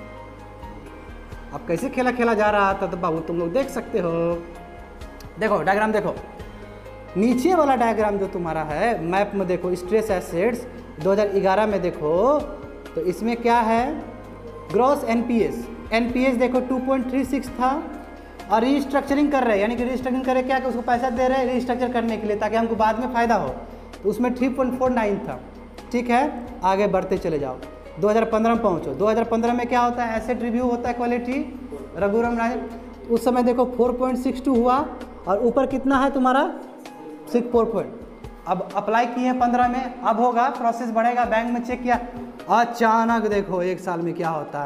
अब कैसे खेला खेला जा रहा था तो बाबू तुम लोग देख सकते हो। देखो डायग्राम देखो, नीचे वाला डायग्राम जो तुम्हारा है मैप में देखो, स्ट्रेस एसेट्स दो हज़ार ग्यारह में देखो तो इसमें क्या है, ग्रॉस एनपीएस, एनपीएस देखो टू पॉइंट थ्री सिक्स था, और रिस्ट्रक्चरिंग कर रहे हैं, यानी कि रिस्ट्रक्चरिंग करे क्या कि उसको पैसा दे रहे हैं रिस्ट्रक्चर करने के लिए ताकि हमको बाद में फ़ायदा हो, तो उसमें थ्री पॉइंट फोर नाइन था। ठीक है, आगे बढ़ते चले जाओ, दो हज़ार पंद्रह में पहुँचो। दो हज़ार पंद्रह में क्या होता है, एसेट रिव्यू होता है क्वालिटी, रघुराम राजन उस समय देखो फोर पॉइंट सिक्स टू हुआ, और ऊपर कितना है तुम्हारा सिक्स फोर पॉइंट। अब अप्लाई किए हैं पंद्रह में, अब होगा प्रोसेस बढ़ेगा, बैंक में चेक किया, अचानक देखो एक साल में क्या होता है,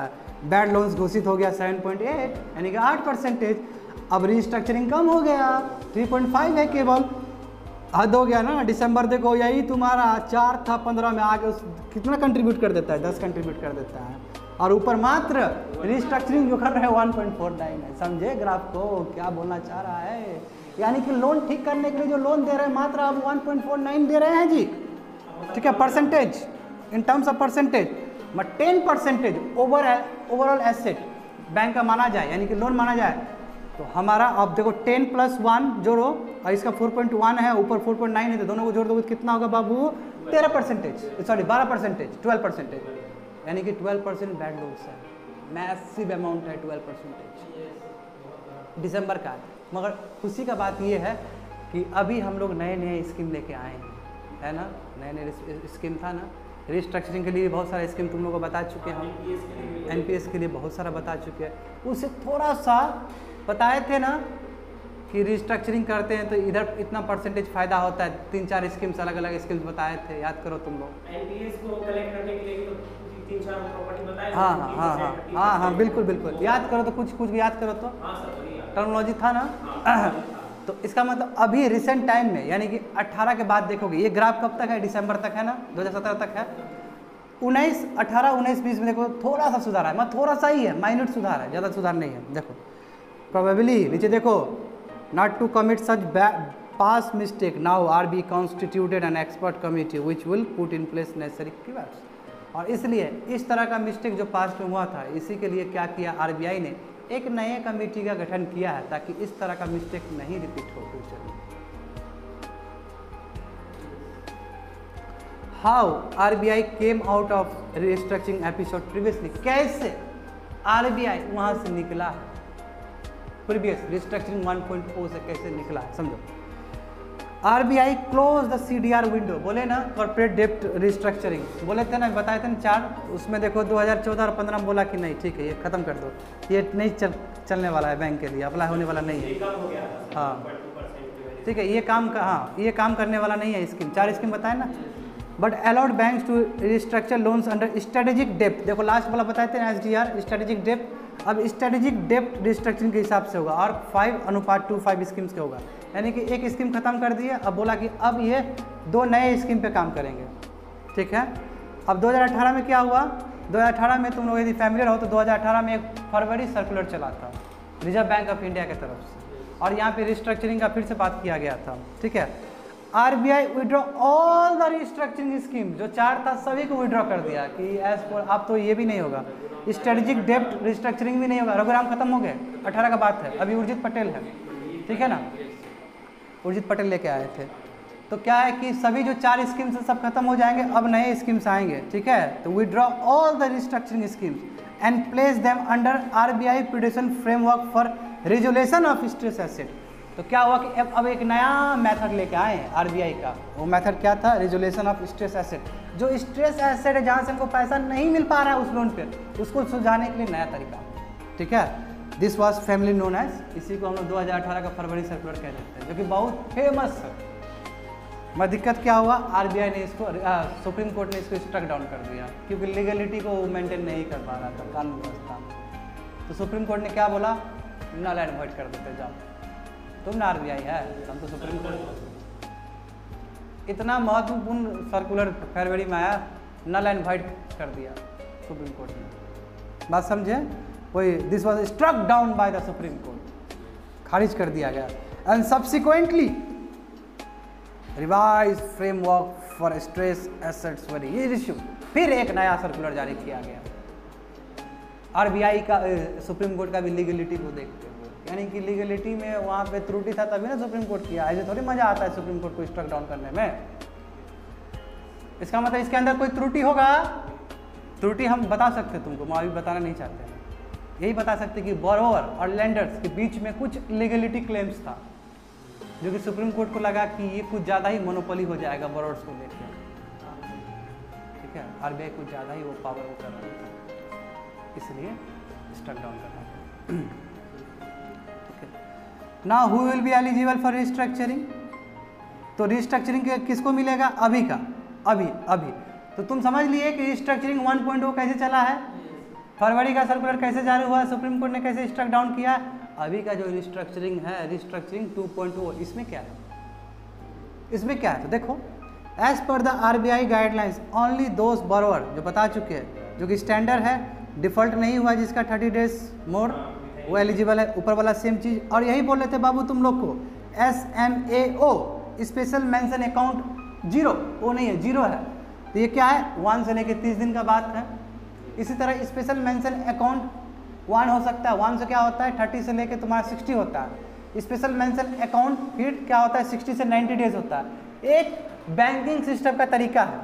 बैड लोन्स घोषित हो गया सेवन पॉइंट एट यानी कि आठ परसेंटेज। अब रिस्ट्रक्चरिंग कम हो गया, थ्री पॉइंट फाइव है केवल। हद हो गया ना। दिसंबर देखो यही तुम्हारा चार था, पंद्रह में आगे उस कितना कंट्रीब्यूट कर देता है, दस कंट्रीब्यूट कर देता है। और ऊपर मात्र रिस्ट्रक्चरिंग जो कर रहे हैं वन पॉइंट फोर नाइन है। समझे ग्राफ को क्या बोलना चाह रहा है? यानी कि लोन ठीक करने के लिए जो लोन दे रहे हैं मात्र आप वन पॉइंट फोर नाइन दे रहे हैं जी, ठीक है, percentage in terms of percentage. But ten percentage over overall asset bank का माना जाए, यानी कि लोन माना जाए, तो हमारा अब देखो टेन प्लस वन जोड़ो और इसका फोर पॉइंट वन है, ऊपर फोर पॉइंट नाइन है, तो दोनों को जोड़ दोगे कितना होगा बाबू? तेरह परसेंटेज, सॉरी बारह परसेंटेज, ट्वेल्व परसेंटेज, यानी कि ट्वेल्व परसेंट बैड लोन्स है। मैसिव अमाउंट है ट्वेल्व परसेंटेज दिसंबर का। मगर खुशी का बात ये है कि अभी हम लोग नए नए स्कीम लेके आए हैं, है ना, नए नए स्कीम था ना, रिस्ट्रक्चरिंग के लिए बहुत सारा स्कीम तुम लोगों को बता चुके हैं हम, एन पी एस के लिए बहुत सारा बता चुके हैं। उससे थोड़ा सा बताए थे ना कि रिस्ट्रक्चरिंग करते हैं तो इधर इतना परसेंटेज फ़ायदा होता है, तीन चार स्कीम्स अलग अलग स्कीम्स बताए थे, याद करो तुम लोग। एनपीएस को कलेक्ट करने के लिए तो तीन चार प्रॉपर्टी बताए। हाँ हाँ हाँ हाँ हाँ हाँ बिल्कुल बिल्कुल, याद करो तो कुछ कुछ याद करो तो, हाँ सर टर्मिनोलॉजी था ना। तो इसका मतलब अभी रिसेंट टाइम में, यानी कि अट्ठारह के बाद देखोगे, ये ग्राफ कब तक है? दिसंबर तक है ना, दो हज़ार सत्रह तक है। उन्नीस अठारह उन्नीस बीस में देखो थोड़ा सा सुधार है, मतलब थोड़ा सा ही है, माइन्यूट सुधार है, ज़्यादा सुधार नहीं है। देखो प्रोबेबली नीचे देखो, not to commit such past mistake now are be constituted an expert committee which will put in place necessary cures. और इसलिए इस तरह का मिस्टेक जो पास्ट में हुआ था, इसी के लिए क्या किया आरबीआई ने, एक नए कमेटी का गठन किया है ताकि इस तरह का मिस्टेक नहीं रिपीट हो फ्यूचर में। How RBI came out of restructuring episode previously, कैसे आरबीआई वहां से निकला है, previous restructuring one point O से कैसे निकला है, समझो। RBI close the CDR window, बोले ना कॉर्पोरेट डेप्ट रिस्ट्रक्चरिंग, बोले थे ना, बताए थे ना चार, उसमें देखो दो हज़ार चौदह और पंद्रह में बोला कि नहीं ठीक है ये खत्म कर दो, ये नहीं चल चलने वाला है, बैंक के लिए अप्लाई होने वाला नहीं है। हाँ ठीक है, ये काम का, हाँ ये काम करने वाला नहीं है स्कीम, चार स्कीम बताए ना। But allowed banks to restructure loans under strategic डेप्ट, देखो लास्ट वाला बताए थे ना एस डी आर स्ट्रेटेजिक डेप्ट, अब स्ट्रेटेजिक डेप्ट रिस्ट्रक्चरिंग के हिसाब से होगा और फाइव अनुपात टू फाइव स्कीम्स के होगा, यानी कि एक स्कीम खत्म कर दी है, अब बोला कि अब ये दो नए स्कीम पे काम करेंगे, ठीक है। अब दो हज़ार अठारह में क्या हुआ, दो हज़ार अठारह में तुम लोग यदि फैमिलियर हो तो दो हज़ार अठारह में एक फरवरी सर्कुलर चला था रिजर्व बैंक ऑफ इंडिया की तरफ से, और यहाँ पे रिस्ट्रक्चरिंग का फिर से बात किया गया था, ठीक है। RBI withdraw all the restructuring scheme, जो चार था सभी को विड्रॉ कर दिया कि एज पर अब तो ये भी नहीं होगा, स्ट्रेटेजिक डेप्ट रिस्ट्रक्चरिंग भी नहीं होगा, रघुराम खत्म हो गए, अठारह का बात है, अभी उर्जित पटेल है, ठीक है ना, उर्जित पटेल लेके आए थे। तो क्या है कि सभी जो चार स्कीम्स सब खत्म हो जाएंगे, अब नए स्कीम्स आएंगे, ठीक है। तो withdraw all the restructuring schemes and place them under RBI prudential framework for resolution of stress asset. तो क्या हुआ कि अब अब एक नया मेथड लेके आए हैं आरबीआई का, वो मेथड क्या था, रेजुलेशन ऑफ स्ट्रेस एसेट। जो स्ट्रेस एसेट है जहाँ से हमको पैसा नहीं मिल पा रहा है उस लोन पे, उसको सुलझाने के लिए नया तरीका, ठीक है। This was family known as, इसी को हम लोग दो हज़ार अठारह का फरवरी सर्कुलर कह देते हैं, जो कि बहुत फेमस है। मगर दिक्कत क्या हुआ, आरबीआई ने इसको, सुप्रीम कोर्ट ने इसको स्ट्रक डाउन कर दिया क्योंकि लीगलिटी को मेंटेन नहीं कर पा रहा था कानून व्यवस्था। तो सुप्रीम कोर्ट ने क्या बोला, नल एंड वॉइड कर देते, जाओ तुम ना आरबीआई है, हम तो सुप्रीम कोर्ट। इतना महत्वपूर्ण सर्कुलर फरवरी में आया, नल एंड वॉइड कर दिया सुप्रीम कोर्ट ने, बात समझे। वही this was struck down by the Supreme Court, खारिज कर दिया गया। And subsequently revise framework for stress assets were issued, फिर एक नया सर्कुलर जारी किया गया आरबीआई का, सुप्रीम कोर्ट का भी लीगलिटी को देखते हुए, यानी कि लीगलिटी में वहाँ पे त्रुटि था तभी ना सुप्रीम कोर्ट किया, ऐसे थोड़ी मजा आता है सुप्रीम कोर्ट को स्ट्रक डाउन करने में। इसका मतलब इसके अंदर कोई त्रुटि होगा, त्रुटि हम बता सकते तुमको, मैं अभी बताना नहीं चाहते हैं, यही बता सकते कि बोरोवर और लेंडर्स के बीच में कुछ लीगलिटी क्लेम्स था जो कि सुप्रीम कोर्ट को लगा कि ये कुछ ज़्यादा ही मोनोपोली हो जाएगा बोरोवर्स को लेकर, ठीक है। आरबीआई कुछ ज़्यादा ही वो पावर वो कर रहा था, इसलिए स्ट्रक डाउन करना, ठीक है ना। Who will be eligible for restructuring, तो रिस्ट्रक्चरिंग किसको मिलेगा, अभी का, अभी अभी तो तुम समझ लिए कि रिस्ट्रक्चरिंग वन पॉइंट ओ कैसे चला है, फरवरी का सर्कुलर कैसे जारी हुआ, सुप्रीम कोर्ट ने कैसे स्ट्रक डाउन किया। अभी का जो रिस्ट्रक्चरिंग है, रिस्ट्रक्चरिंग टू पॉइंट ओ, इसमें क्या है, इसमें क्या है तो देखो, as per the RBI guidelines only those borrower, जो बता चुके हैं, जो कि स्टैंडर्ड है, डिफॉल्ट नहीं हुआ जिसका थर्टी डेज मोर, वो एलिजिबल है। ऊपर वाला सेम चीज़, और यही बोल रहे थे बाबू तुम लोग को, S M A O special mention account zero, वो नहीं है, जीरो है, तो ये क्या है, वन से लेके तीस दिन का बात है। इसी तरह स्पेशल मेंशन अकाउंट वन हो सकता है, वन से क्या होता है, थर्टी से लेके तुम्हारा सिक्सटी होता है। स्पेशल मेंशन अकाउंट फिर क्या होता है, सिक्सटी से नाइन्टी डेज होता है। एक बैंकिंग सिस्टम का तरीका है।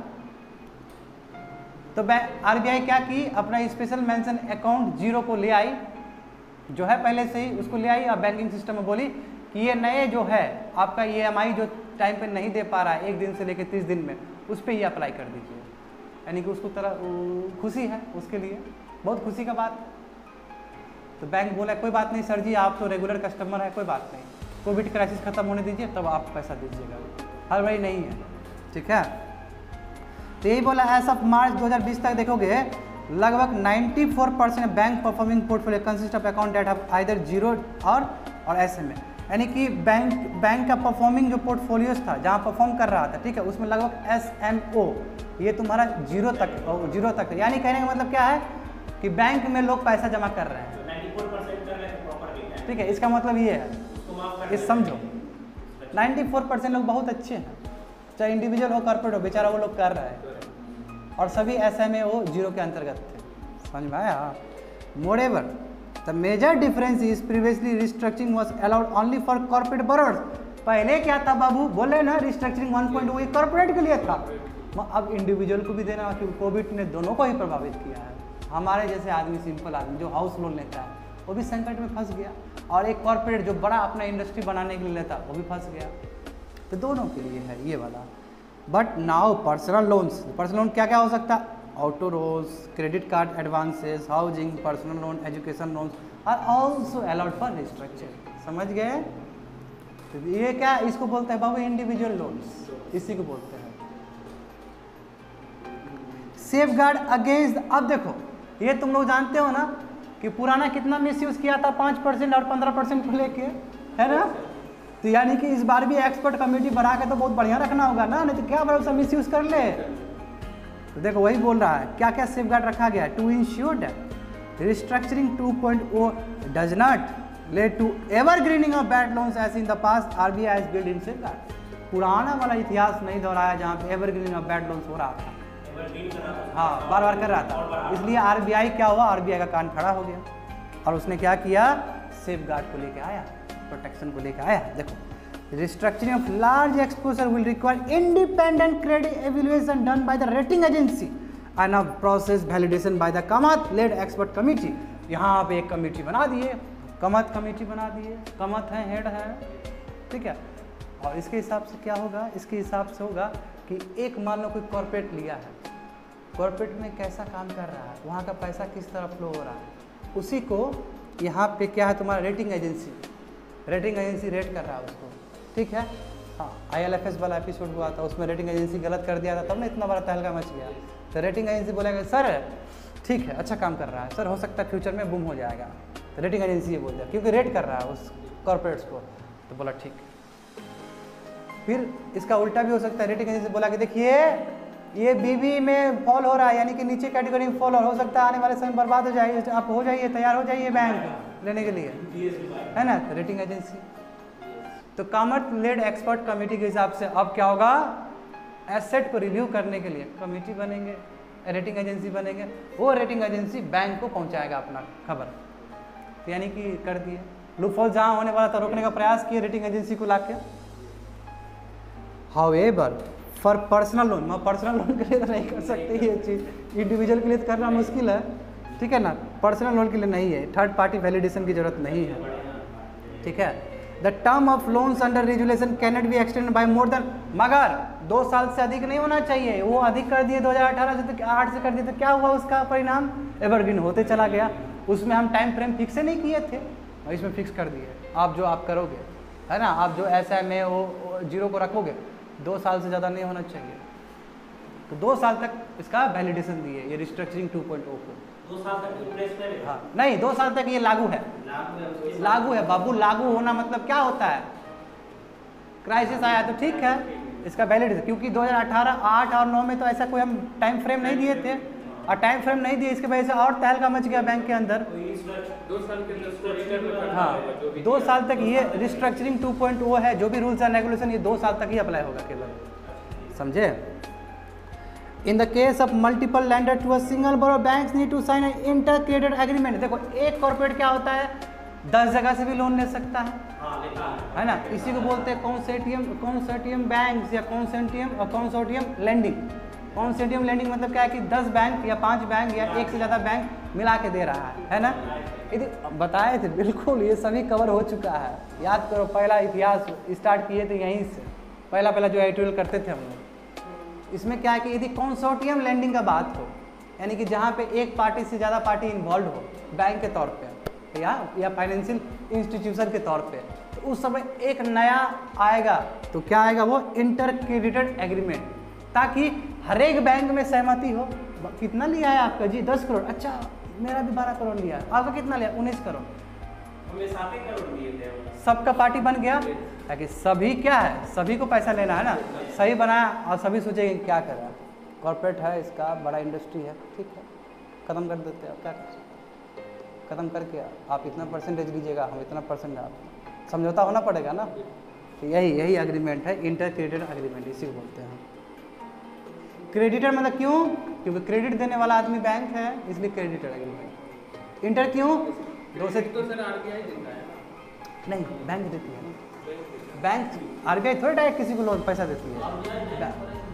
तो आरबीआई क्या की, अपना स्पेशल मेंशन अकाउंट जीरो को ले आई, जो है पहले से ही उसको ले आई, और बैंकिंग सिस्टम में बोली कि ये नए जो है आपका ई एम आई जो टाइम पे नहीं दे पा रहा है एक दिन से लेकर तीस दिन में, उस पर ये अप्लाई कर दीजिए। यानी कि उसको तरह खुशी है, उसके लिए बहुत खुशी का बात। तो बैंक बोला कोई बात नहीं सर जी, आप तो रेगुलर कस्टमर है, कोई बात नहीं, कोविड क्राइसिस खत्म होने दीजिए तब आप पैसा दीजिएगा, हर भाई नहीं है, ठीक है। तो यही बोला, एज ऑफ मार्च दो हज़ार बीस तक देखोगे लगभग चौरानवे percent bank performing portfolio consist of account that have either zero और और एसएमए, यानी कि बैंक बैंक का परफॉर्मिंग जो पोर्टफोलियोज था, जहाँ परफॉर्म कर रहा था, ठीक है, उसमें लगभग एसएमओ ये तुम्हारा जीरो तक जीरो तक है। यानी कहने का मतलब क्या है कि बैंक में लोग पैसा जमा कर रहे हैं, ठीक है, इसका मतलब ये है, इस समझो चौरानवे परसेंट लोग बहुत अच्छे हैं, चाहे इंडिविजुअल हो कॉर्पोरेट हो, बेचारा वो लोग कर रहा है, और सभी एसएमए वो जीरो के अंतर्गत थे। समझ में आया। Moreover the major difference is previously restructuring was allowed only for corporate borrowers. पहले क्या था बाबू, बोले ना रिस्ट्रक्चरिंग वन पॉइंट वो कॉर्पोरेट के लिए था, अब इंडिविजुअल को भी देना, क्योंकि कोविड ने दोनों को ही प्रभावित किया है। हमारे जैसे आदमी, सिंपल आदमी जो हाउस लोन लेता है वो भी संकट में फंस गया, और एक कॉर्पोरेट जो बड़ा अपना इंडस्ट्री बनाने के लिए लेता वो भी फंस गया। तो दोनों के लिए है ये वाला। But now personal loans, personal loan क्या क्या हो सकता है, auto loans, credit card advances, housing, personal loan, education loans are also allowed for restructure. समझ गए। तो ये क्या, इसको बोलते हैं बाबू इंडिविजुअल लोन्स, इसी को बोलते हैं। सेफ गार्ड अगेंस्ट, अब देखो ये तुम लोग जानते हो ना कि पुराना कितना मिसयूज किया था, पाँच परसेंट और पंद्रह परसेंट को लेके, है ना। तो यानी कि इस बार भी एक्सपर्ट कमेटी बढ़ा के तो बहुत बढ़िया रखना होगा ना, नहीं तो क्या भरोसा मिसयूज कर ले। तो देखो वही बोल रहा है, क्या क्या सेफ गार्ड रखा गया है, to ensure that restructuring two point O does not lead to evergreening of bad loans as in the past, RBI has build in safeguard. पुराना वाला इतिहास नहीं दोहराया जहाँ पे एवरग्रीनिंग ऑफ बैड लोन्स हो रहा था, हाँ बार बार कर रहा था। इसलिए आरबीआई क्या हुआ, आरबीआई का कान खड़ा हो गया, और उसने क्या किया, सेफ गार्ड को लेके आया, प्रोटेक्शन को लेकर आया। देखो restructuring of large exposure will require independent credit evaluation done by the rating agency and a process validation by the Kamath led expert committee. यहाँ पे एक कमेटी बना दिए, कामत कमेटी बना दिए, कामत है, हेड है, ठीक है। और इसके हिसाब से क्या होगा, इसके हिसाब से होगा कि एक मान लो कोई कॉर्पोरेट लिया है, कॉर्पोरेट में कैसा काम कर रहा है, वहाँ का पैसा किस तरह फ्लो हो रहा है, उसी को यहाँ पे क्या है तुम्हारा rating agency, rating agency rate कर रहा है उसको, ठीक है। हाँ आई एल एफ एस वाला एपिसोड हुआ था, उसमें रेटिंग एजेंसी गलत कर दिया था, तब ना इतना बड़ा तहलका मच गया। तो रेटिंग एजेंसी बोलेगा सर ठीक है अच्छा काम कर रहा है, सर हो सकता है फ्यूचर में बूम हो जाएगा, तो रेटिंग एजेंसी ये बोल दिया क्योंकि रेट कर रहा है उस कॉर्पोरेट्स को, तो बोला ठीक। फिर इसका उल्टा भी हो सकता है, रेटिंग एजेंसी बोला कि देखिए ये बीबी में फॉल हो रहा है, यानी कि नीचे कैटेगरी में फॉल हो सकता है, आने वाले समय बर्बाद हो जाए, आप हो जाइए, तैयार हो जाइए बैंक लेने के लिए, है ना। तो रेटिंग एजेंसी, तो कामत लेड एक्सपर्ट कमेटी के हिसाब से अब क्या होगा, एसेट को रिव्यू करने के लिए कमेटी बनेंगे, रेटिंग एजेंसी बनेंगे, वो रेटिंग एजेंसी बैंक को पहुंचाएगा अपना खबर। तो यानी कि कर दिए लूपहोल जहां होने वाला था रोकने का प्रयास किए रेटिंग एजेंसी को लाके। हाउएवर फॉर पर्सनल लोन, मैं पर्सनल लोन के लिए तो नहीं कर सकते ये चीज़, इंडिविजुअल के लिए तो करना मुश्किल है, ठीक है ना। पर्सनल लोन के लिए नहीं है, थर्ड पार्टी वैलिडेशन की जरूरत नहीं है, ठीक है। The term of loans under resolution can not be extend by more than, मगर दो साल से अधिक नहीं होना चाहिए। वो अधिक कर दिए दो हज़ार अठारह से, तो आठ से कर दिए, तो क्या हुआ उसका परिणाम, एवरग्रीन होते चला गया। उसमें हम टाइम फ्रेम फिक्स नहीं किए थे, और इसमें फिक्स कर दिए। आप जो आप करोगे, है ना, आप जो ऐसा है में वो जीरो को रखोगे, दो साल से ज़्यादा नहीं होना चाहिए, तो दो साल तक इसका वैलिडेशन दिए ये रिस्ट्रक्चरिंग टू पॉइंट ओ को। दो साल तक इंटरेस्ट रहेगा। हाँ नहीं, दो साल तक ये लागू है, लागू है उसके साथ। लागू है बाबू। लागू होना मतलब क्या होता है, क्राइसिस आया तो ठीक है, इसका वैलिड है, क्योंकि दो हज़ार अठारह आठ और नौ में तो ऐसा कोई हम टाइम फ्रेम नहीं दिए थे, और टाइम फ्रेम नहीं दिए, इसकी वजह से और तहलका मच गया बैंक के अंदर। दो साल के अंदर रिटर्न में करना हाँ, होगा जो भी दो साल तक ये रिस्ट्रक्चरिंग टू पॉइंट ओ है, जो भी रूल्स एंड रेगुलेशन ये दो साल तक ही अप्लाई होगा केवल, समझे। In the case of multiple lender to a single borrower banks need to sign an inter credit agreement. देखो एक कॉर्पोरेट क्या होता है, दस जगह से भी लोन ले सकता है, हाँ लेता है है ना। इसी को बोलते हैं कॉन्सोर्टियम कॉन्सोर्टियम बैंक्स या कॉन्सोर्टियम और कॉन्सोर्टियम लेंडिंग। कॉन्सोर्टियम लेंडिंग मतलब क्या है कि दस बैंक या पांच बैंक या एक से ज़्यादा बैंक मिला के दे रहा है, है ना। यदि बताए थे बिल्कुल, ये सभी कवर हो चुका है, याद करो पहला इतिहास स्टार्ट किए थे यहीं से, पहला पहला जो एडिटोरियल करते थे हम लोग। इसमें क्या है कि यदि कॉन्सोर्टियम लेंडिंग का बात हो, यानी कि जहाँ पे एक पार्टी से ज़्यादा पार्टी इन्वॉल्व हो बैंक के तौर पे या या फाइनेंशियल इंस्टीट्यूशन के तौर पे, तो उस समय एक नया आएगा, तो क्या आएगा वो इंटर क्रेडिटेड एग्रीमेंट, ताकि हर एक बैंक में सहमति हो। कितना लिया है आपका जी, दस करोड़, अच्छा मेरा भी बारह करोड़ लिया है, आपका कितना लिया, उन्नीस करोड़, हमें सात एक करोड़ दिए थे। सबका पार्टी बन गया, ताकि सभी क्या है, सभी को पैसा लेना है ना, सही बनाया और सभी सोचेंगे क्या कर रहा है, कॉर्पोरेट है, इसका बड़ा इंडस्ट्री है, ठीक है ख़त्म कर देते हैं, आप क्या कर सकते हैं, ख़त्म करके आप इतना परसेंटेज लीजिएगा, हम इतना परसेंट, आप समझौता होना पड़ेगा ना। तो यही यही एग्रीमेंट है इंटर क्रेडिटेड एग्रीमेंट, इसी को बोलते हैं। क्रेडिटर मतलब क्यों, क्योंकि क्रेडिट देने वाला आदमी बैंक है, इसलिए क्रेडिटर एग्रीमेंट। इंटर क्यों, दो से तो सर आरबीआई देता है नहीं, बैंक देती है ना, बैंक आरबीआई थोड़ी डायरेक्ट किसी को लोन पैसा देती है,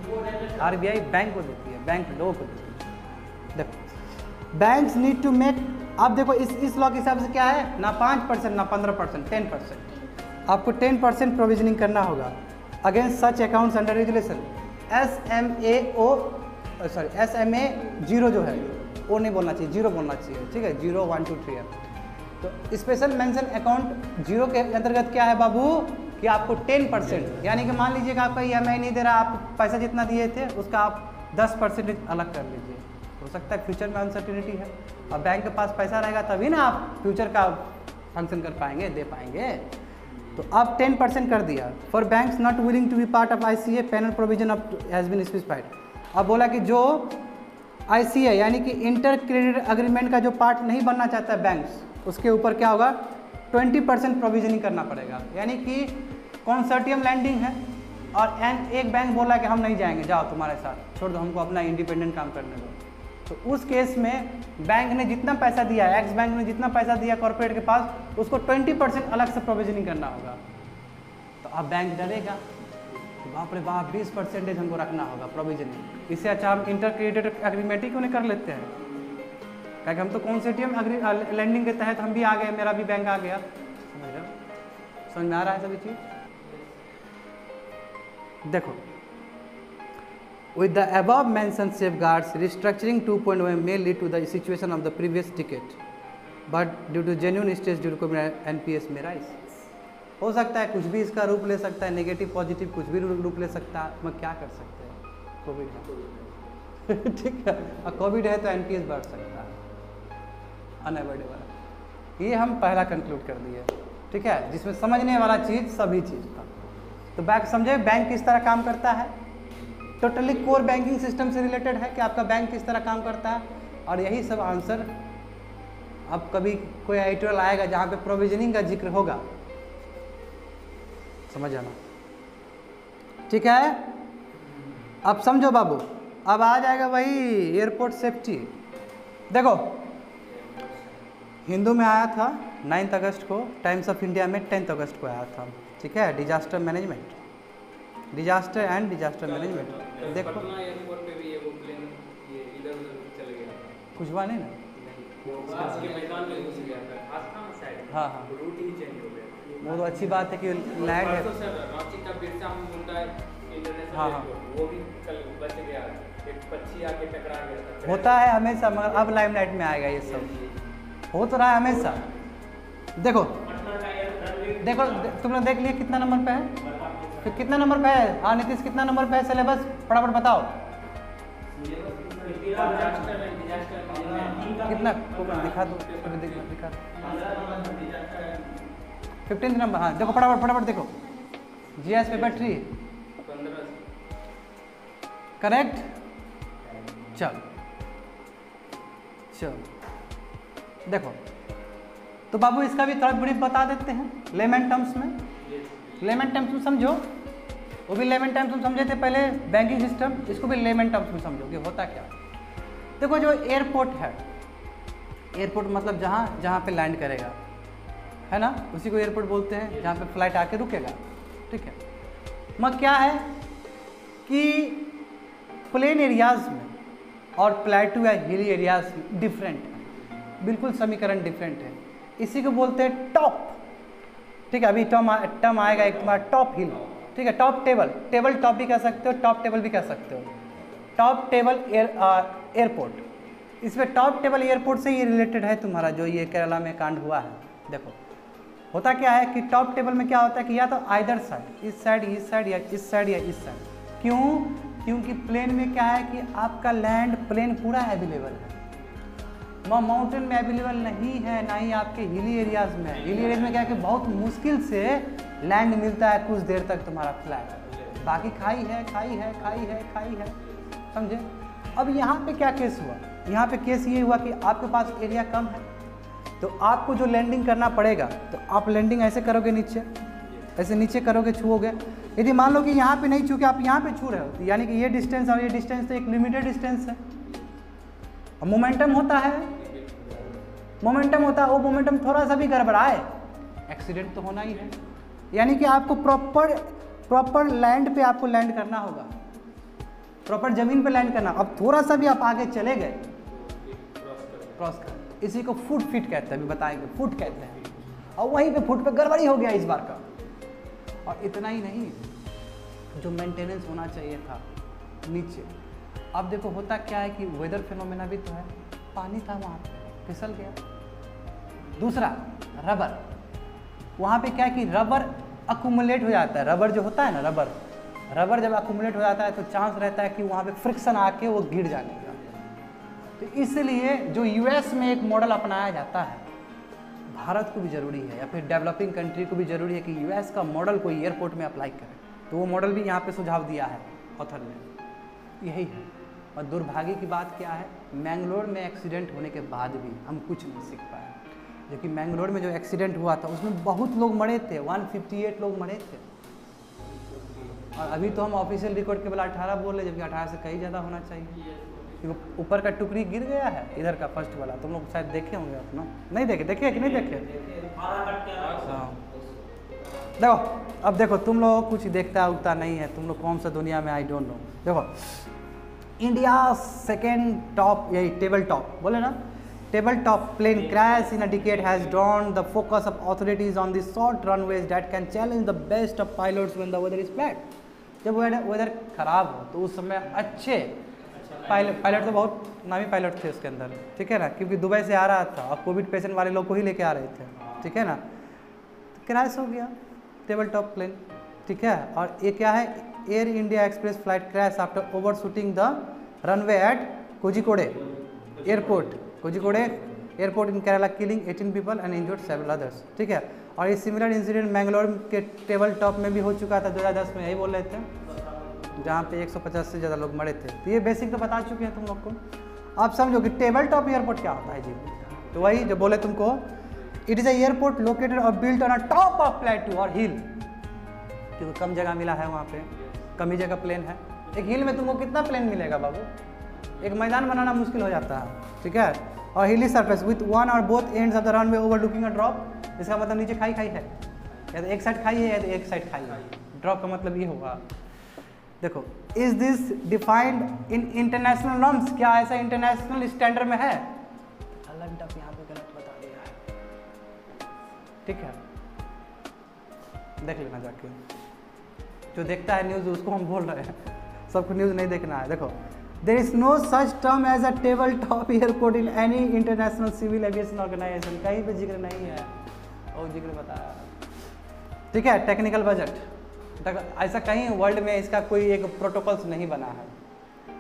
आरबीआई बैंक को देती है, बैंक लोगों को देती है। देखो बैंक्स नीड टू मेक, अब देखो इस इस लॉ के हिसाब से क्या है ना, पाँच परसेंट ना पंद्रह परसेंट, टेन परसेंट आपको टेन परसेंट प्रोविजनिंग करना होगा against such accounts under regulation. S M A O sorry S M A zero जो है वो नहीं बोलना चाहिए, जीरो बोलना चाहिए, ठीक है, जीरो वन टू थ्री है। तो स्पेशल मेंशन अकाउंट जीरो के अंतर्गत क्या है बाबू, कि आपको टेन परसेंट, यानी कि मान लीजिएगा आपका ई एम आई नहीं दे रहा, आप पैसा जितना दिए थे उसका आप दस परसेंटेज अलग कर लीजिए, हो सकता है फ्यूचर में अनसर्टिनिटी है, और बैंक के पास पैसा रहेगा तभी ना आप फ्यूचर का फंक्शन कर पाएंगे, दे पाएंगे। तो अब टेन परसेंट कर दिया। For banks not willing to be part of I C A panel provision of has been specified. अब बोला कि जो आई सी ए यानी कि इंटर क्रेडिट एग्रीमेंट का जो पार्ट नहीं बनना चाहता है बैंक्स, उसके ऊपर क्या होगा, ट्वेंटी परसेंट प्रोविजनिंग करना पड़ेगा। यानी कि कॉन्सोर्टियम लैंडिंग है और एन एक बैंक बोला कि हम नहीं जाएंगे, जाओ तुम्हारे साथ, छोड़ दो, हमको अपना इंडिपेंडेंट काम करने दो। तो उस केस में बैंक ने जितना पैसा दिया है, एक्स बैंक ने जितना पैसा दिया कॉर्पोरेट के पास, उसको ट्वेंटी परसेंट अलग से प्रोविजनिंग करना होगा। तो अब बैंक डरेगा, बाप रे बाप बीस परसेंटेज हमको रखना होगा प्रोविजनिंग, इससे अच्छा हम इंटर क्रेडिटेड एग्रीमेंट ही क्यों नहीं कर लेते हैं, क्योंकि हम तो कॉन्सोर्टियम लैंडिंग के तहत हम भी आ गए, मेरा भी बैंक आ गया। समझ रहे हो, समझ में आ रहा है सभी चीज़। देखो with the above mentioned safeguards, restructuring two point oh may lead to the situation of the previous ticket, but due to genuine stress due to N P S may rise। हो सकता है कुछ भी इसका रूप ले सकता है, नेगेटिव पॉजिटिव कुछ भी रूप ले सकता है, मैं क्या कर सकते हैं, कोविड है ठीक है, और कोविड है तो एन पी एस बढ़ सकता है, अनएवॉइडेबल। ये हम पहला कंक्लूड कर दिए, ठीक है, जिसमें समझने वाला चीज़ सभी चीज़ था। तो बैंक समझे बैंक किस तरह काम करता है, टोटली कोर बैंकिंग सिस्टम से रिलेटेड है कि आपका बैंक किस तरह काम करता है, और यही सब आंसर। अब कभी कोई एडिटोरियल आएगा जहाँ पे प्रोविजनिंग का जिक्र होगा, समझ आना, ठीक है। अब समझो बाबू, अब आ जाएगा वही एयरपोर्ट सेफ्टी। देखो हिंदू में आया था नाइन्थ अगस्त को, टाइम्स ऑफ इंडिया में टेंथ अगस्त को आया था, ठीक है, disaster management, disaster and disaster management. देखो पटना एयरपोर्ट पे भी ये वो प्लेन ये इधर उधर चले गया, कुछ हुआ नहीं ना, आज के मैदान में घुस गया था, आज कहाँ साइड, हाँ हाँ, रूट ही चेंज हो गया। वो तो अच्छी बात है कि लैंड है, परसों सर रांची का बिरसा मुंडा इंटरनेशनल हाँ, हाँ। एयरपोर्ट, वो भी कल बच गया, एक पक्षी आके टकरा गया था। होता है हमेशा, मगर अब लाइमलाइट में आएगा ये सब, हो तो रहा है हमेशा। देखो पटना का एयर देखो तुम लोग देख लिए कितना नंबर पे है, फिर कितना नंबर पे है, हाँ नीतीश कितना नंबर पे है सिलेबस, फटाफट बताओ। कितना दिखा दो, दिखा फिफ्टीन नंबर। हाँ देखो फटाफट फटाफट देखो, G S paper three correct. चलो चलो देखो, तो बाबू इसका भी थोड़ा ब्रीफ बता देते हैं लेमन टर्म्स में। लेमन टर्म्स में समझो, वो भी लेमन टर्म्स में समझे थे पहले बैंकिंग सिस्टम, इसको भी लेमन टर्म्स में समझो कि होता क्या। देखो जो एयरपोर्ट है, एयरपोर्ट मतलब जहाँ जहाँ पे लैंड करेगा, है ना, उसी को एयरपोर्ट बोलते हैं, जहाँ पे फ्लाइट आके रुकेगा। ठीक है, मगर क्या है कि प्लेन एरियाज में और प्लेटू या हिली एरियाज में डिफरेंट है, बिल्कुल समीकरण डिफरेंट है। इसी को बोलते हैं टॉप। ठीक है, अभी टर्म टर्म आएगा एक तुम्हारा टॉप हिल। ठीक है, टॉप टेबल, टेबल टॉप भी कह सकते हो, टॉप टेबल भी कह सकते हो। टॉप टेबल एयर एयरपोर्ट, इसमें टॉप टेबल एयरपोर्ट से ही रिलेटेड है तुम्हारा जो ये केरला में कांड हुआ है। देखो होता क्या है कि टॉप टेबल में क्या होता है कि या तो आइदर साइड, इस साइड इस साइड या इस साइड या इस साइड। क्यों? क्योंकि प्लेन में क्या है कि आपका लैंड प्लेन पूरा अवेलेबल है, माउंटेन में अवेलेबल नहीं है, ना ही आपके हिली एरियाज में। हिली एरियाज में क्या है कि बहुत मुश्किल से लैंड मिलता है कुछ देर तक तुम्हारा फ्लैट, बाकी खाई है खाई है खाई है खाई है, समझे। अब यहाँ पे क्या केस हुआ, यहाँ पे केस ये हुआ कि आपके पास एरिया कम है, तो आपको जो लैंडिंग करना पड़ेगा, तो आप लैंडिंग ऐसे करोगे, नीचे ऐसे नीचे करोगे, छूओगे। यदि मान लो कि यहाँ पे नहीं छू के आप यहाँ पे छू रहे हो, तो यानी कि ये डिस्टेंस और ये डिस्टेंस तो एक लिमिटेड डिस्टेंस है। और मोमेंटम होता है, मोमेंटम होता है, वो मोमेंटम थोड़ा सा भी गड़बड़ाए एक्सीडेंट तो होना ही है। यानी कि आपको प्रॉपर प्रॉपर लैंड पे आपको लैंड करना होगा, प्रॉपर जमीन पे लैंड करना। अब थोड़ा सा भी आप आगे चले गए, क्रॉस कर, इसी को फुट फीट कहते हैं, अभी बताएंगे, फुट कहते हैं। और वहीं पे फुट पे गड़बड़ी हो गया इस बार का। और इतना ही नहीं, जो मेंटेनेंस होना चाहिए था नीचे, अब देखो होता क्या है कि वेदर फिनोमेना भी तो है, पानी था वहाँ पे, फिसल गया। दूसरा रबर, वहाँ पे क्या है कि रबर अकुमुलेट हो जाता है। रबर जो होता है ना, रबर रबर जब अकुमुलेट हो जाता है तो चांस रहता है कि वहाँ पे फ्रिक्शन आके वो गिर जाने का। तो इसलिए जो यूएस में एक मॉडल अपनाया जाता है, भारत को भी ज़रूरी है या फिर डेवलपिंग कंट्री को भी ज़रूरी है कि यूएस का मॉडल को एयरपोर्ट में अप्लाई करें। तो वो मॉडल भी यहाँ पे सुझाव दिया है ऑथर ने, यही है। और दुर्भाग्य की बात क्या है, मैंगलोर में एक्सीडेंट होने के बाद भी हम कुछ नहीं सीख पाए। जो कि मैंगलोर में जो एक्सीडेंट हुआ था उसमें बहुत लोग मरे थे, एक सौ अट्ठावन लोग मरे थे। और अभी तो हम ऑफिशियल रिकॉर्ड केवल अठारह बोल रहे, जबकि अठारह से कहीं ज़्यादा होना चाहिए। क्योंकि ऊपर का टुकड़ी गिर गया है, इधर का फर्स्ट वाला, तुम लोग शायद देखे होंगे अपना, नहीं देखे? देखे कि नहीं देखे? हाँ देखो, अब देखो तुम लोग कुछ देखता उगता नहीं है, तुम लोग कौन सा दुनिया में, आई डोंट नो। देखो इंडिया सेकेंड टॉप, यही टेबल टॉप बोले ना, table top plane crash in a decade has drawn the focus of authorities on the short runways that can challenge the best of pilots when the weather is flat. जब weather खराब हो तो उस समय अच्छे pilot pilot तो बहुत नामी पायलट थे उसके अंदर, ठीक है ना, क्योंकि दुबई से आ रहा था और कोविड पेशेंट वाले लोग को ही लेके आ रहे थे, ठीक है ना। तो क्रैश हो गया टेबल टॉप प्लेन, ठीक है। और ये क्या है, Air India Express flight crash after overshooting the runway at Kozhikode airport, Kozhikode airport in Kerala, killing अठारह people and injured several others, ठीक है। और ये सिमिलर इंसिडेंट मैंगलोर के टेबल टॉप में भी हो चुका था दो हज़ार दस में, यही बोल रहे थे, जहाँ पे एक सौ पचास से ज़्यादा लोग मरे थे। तो ये बेसिक तो बता चुके हैं तुम लोग को। आप समझो कि टेबल टॉप एयरपोर्ट क्या होता है जी। तो वही जो बोले तुमको, it is a airport located और built on a top of plateau और हिल, क्योंकि कम जगह मिला है वहाँ पे, कम ही जगह प्लेन है। एक हिल में तुमको कितना प्लेन मिलेगा बाबू, एक मैदान बनाना मुश्किल हो जाता है, ठीक है। और हिली सरफेस विथ वन और both ends of the runway overlooking a drop, इसका मतलब नीचे खाई खाई है, या तो एक साइड खाई है या तो एक साइड खाई है। ड्रॉप का मतलब ये होगा। देखो, is this defined in international norms, क्या ऐसा इंटरनेशनल स्टैंडर्ड में है? अलग डब यहाँ पे गलत बता दिया है, ठीक है, देख लेना जाके। जो देखता है न्यूज़ उसको हम बोल रहे हैं, सबको न्यूज़ नहीं देखना है। देखो, there is no such term as a table top airport in any international civil aviation organization, कहीं पे जिक्र नहीं है, और जिक्र बताया, ठीक है। टेक्निकल बजट, ऐसा कहीं वर्ल्ड में इसका कोई एक प्रोटोकॉल्स नहीं बना है,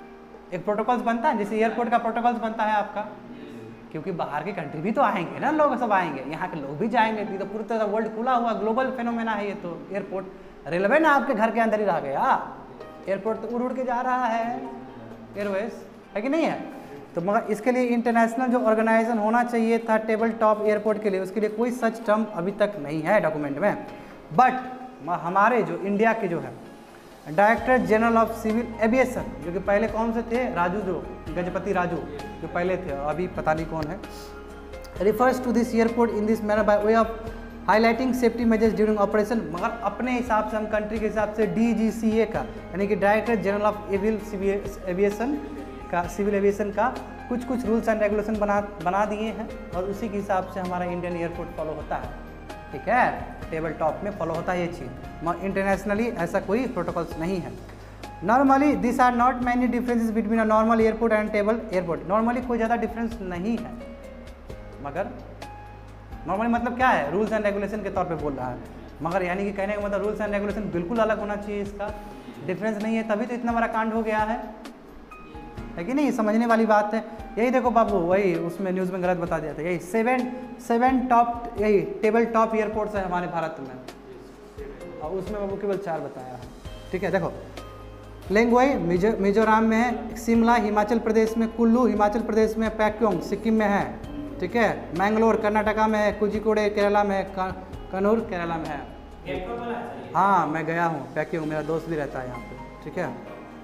एक प्रोटोकॉल्स बनता है, जैसे एयरपोर्ट का प्रोटोकॉल्स बनता है आपका, क्योंकि बाहर के कंट्री भी तो आएंगे ना, लोग सब आएंगे, यहाँ के लोग भी जाएंगे, तो पूरी तरह वर्ल्ड खुला हुआ ग्लोबल फेनोमेना है ये तो एयरपोर्ट। रेलवे ना आपके घर के अंदर ही रह गया, एयरपोर्ट तो उड़ उड़ के जा रहा है, एयरवेज है कि नहीं है। तो मगर इसके लिए इंटरनेशनल जो ऑर्गेनाइजेशन होना चाहिए था टेबल टॉप एयरपोर्ट के लिए, उसके लिए कोई सच टर्म अभी तक नहीं है डॉक्यूमेंट में। बट हमारे जो इंडिया के जो है director general of civil aviation, जो कि पहले कौन से थे, राजू, जो गजपति राजू जो पहले थे, अभी पता नहीं कौन है, refers to this airport in this manner by way of highlighting safety measures during operation. मगर अपने हिसाब से, हम कंट्री के हिसाब से डी जी सी ए का, यानी कि director general of civil aviation का, सिविल एविएशन का कुछ कुछ रूल्स एंड रेगुलेशन बना बना दिए हैं, और उसी के हिसाब से हमारा इंडियन एयरपोर्ट फॉलो होता है, ठीक है, टेबल टॉप में फॉलो होता है ये चीज़। इंटरनेशनली ऐसा कोई प्रोटोकॉल्स नहीं है। Normally this are not many differences between a normal airport and table airport. Normally कोई ज़्यादा डिफरेंस नहीं है, मगर नॉर्मली मतलब क्या है, रूल्स एंड रेगुलेशन के तौर पे बोल रहा है, मगर यानी कि कहने का मतलब रूल्स एंड रेगुलेशन बिल्कुल अलग होना चाहिए, इसका डिफरेंस नहीं है, तभी तो इतना बड़ा कांड हो गया है, है कि नहीं। समझने वाली बात है। यही देखो बाबू, वही उसमें न्यूज़ में गलत बता दिया था, यही सेवन सेवन टॉप, यही टेबल टॉप एयरपोर्ट्स है हमारे भारत में, और उसमें बाबू केवल चार बताया है, ठीक है। देखो लेंगोई मिजो मिजोरम में है, शिमला हिमाचल प्रदेश में, कुल्लू हिमाचल प्रदेश में, पैक्योंग सिक्किम में है, ठीक है, मैंगलोर कर्नाटका में है, कोझिकोडे केरला में है, कन्नूर केरला में है। हाँ मैं गया हूँ पैक्योंग, मेरा दोस्त भी रहता है यहाँ पे, ठीक है।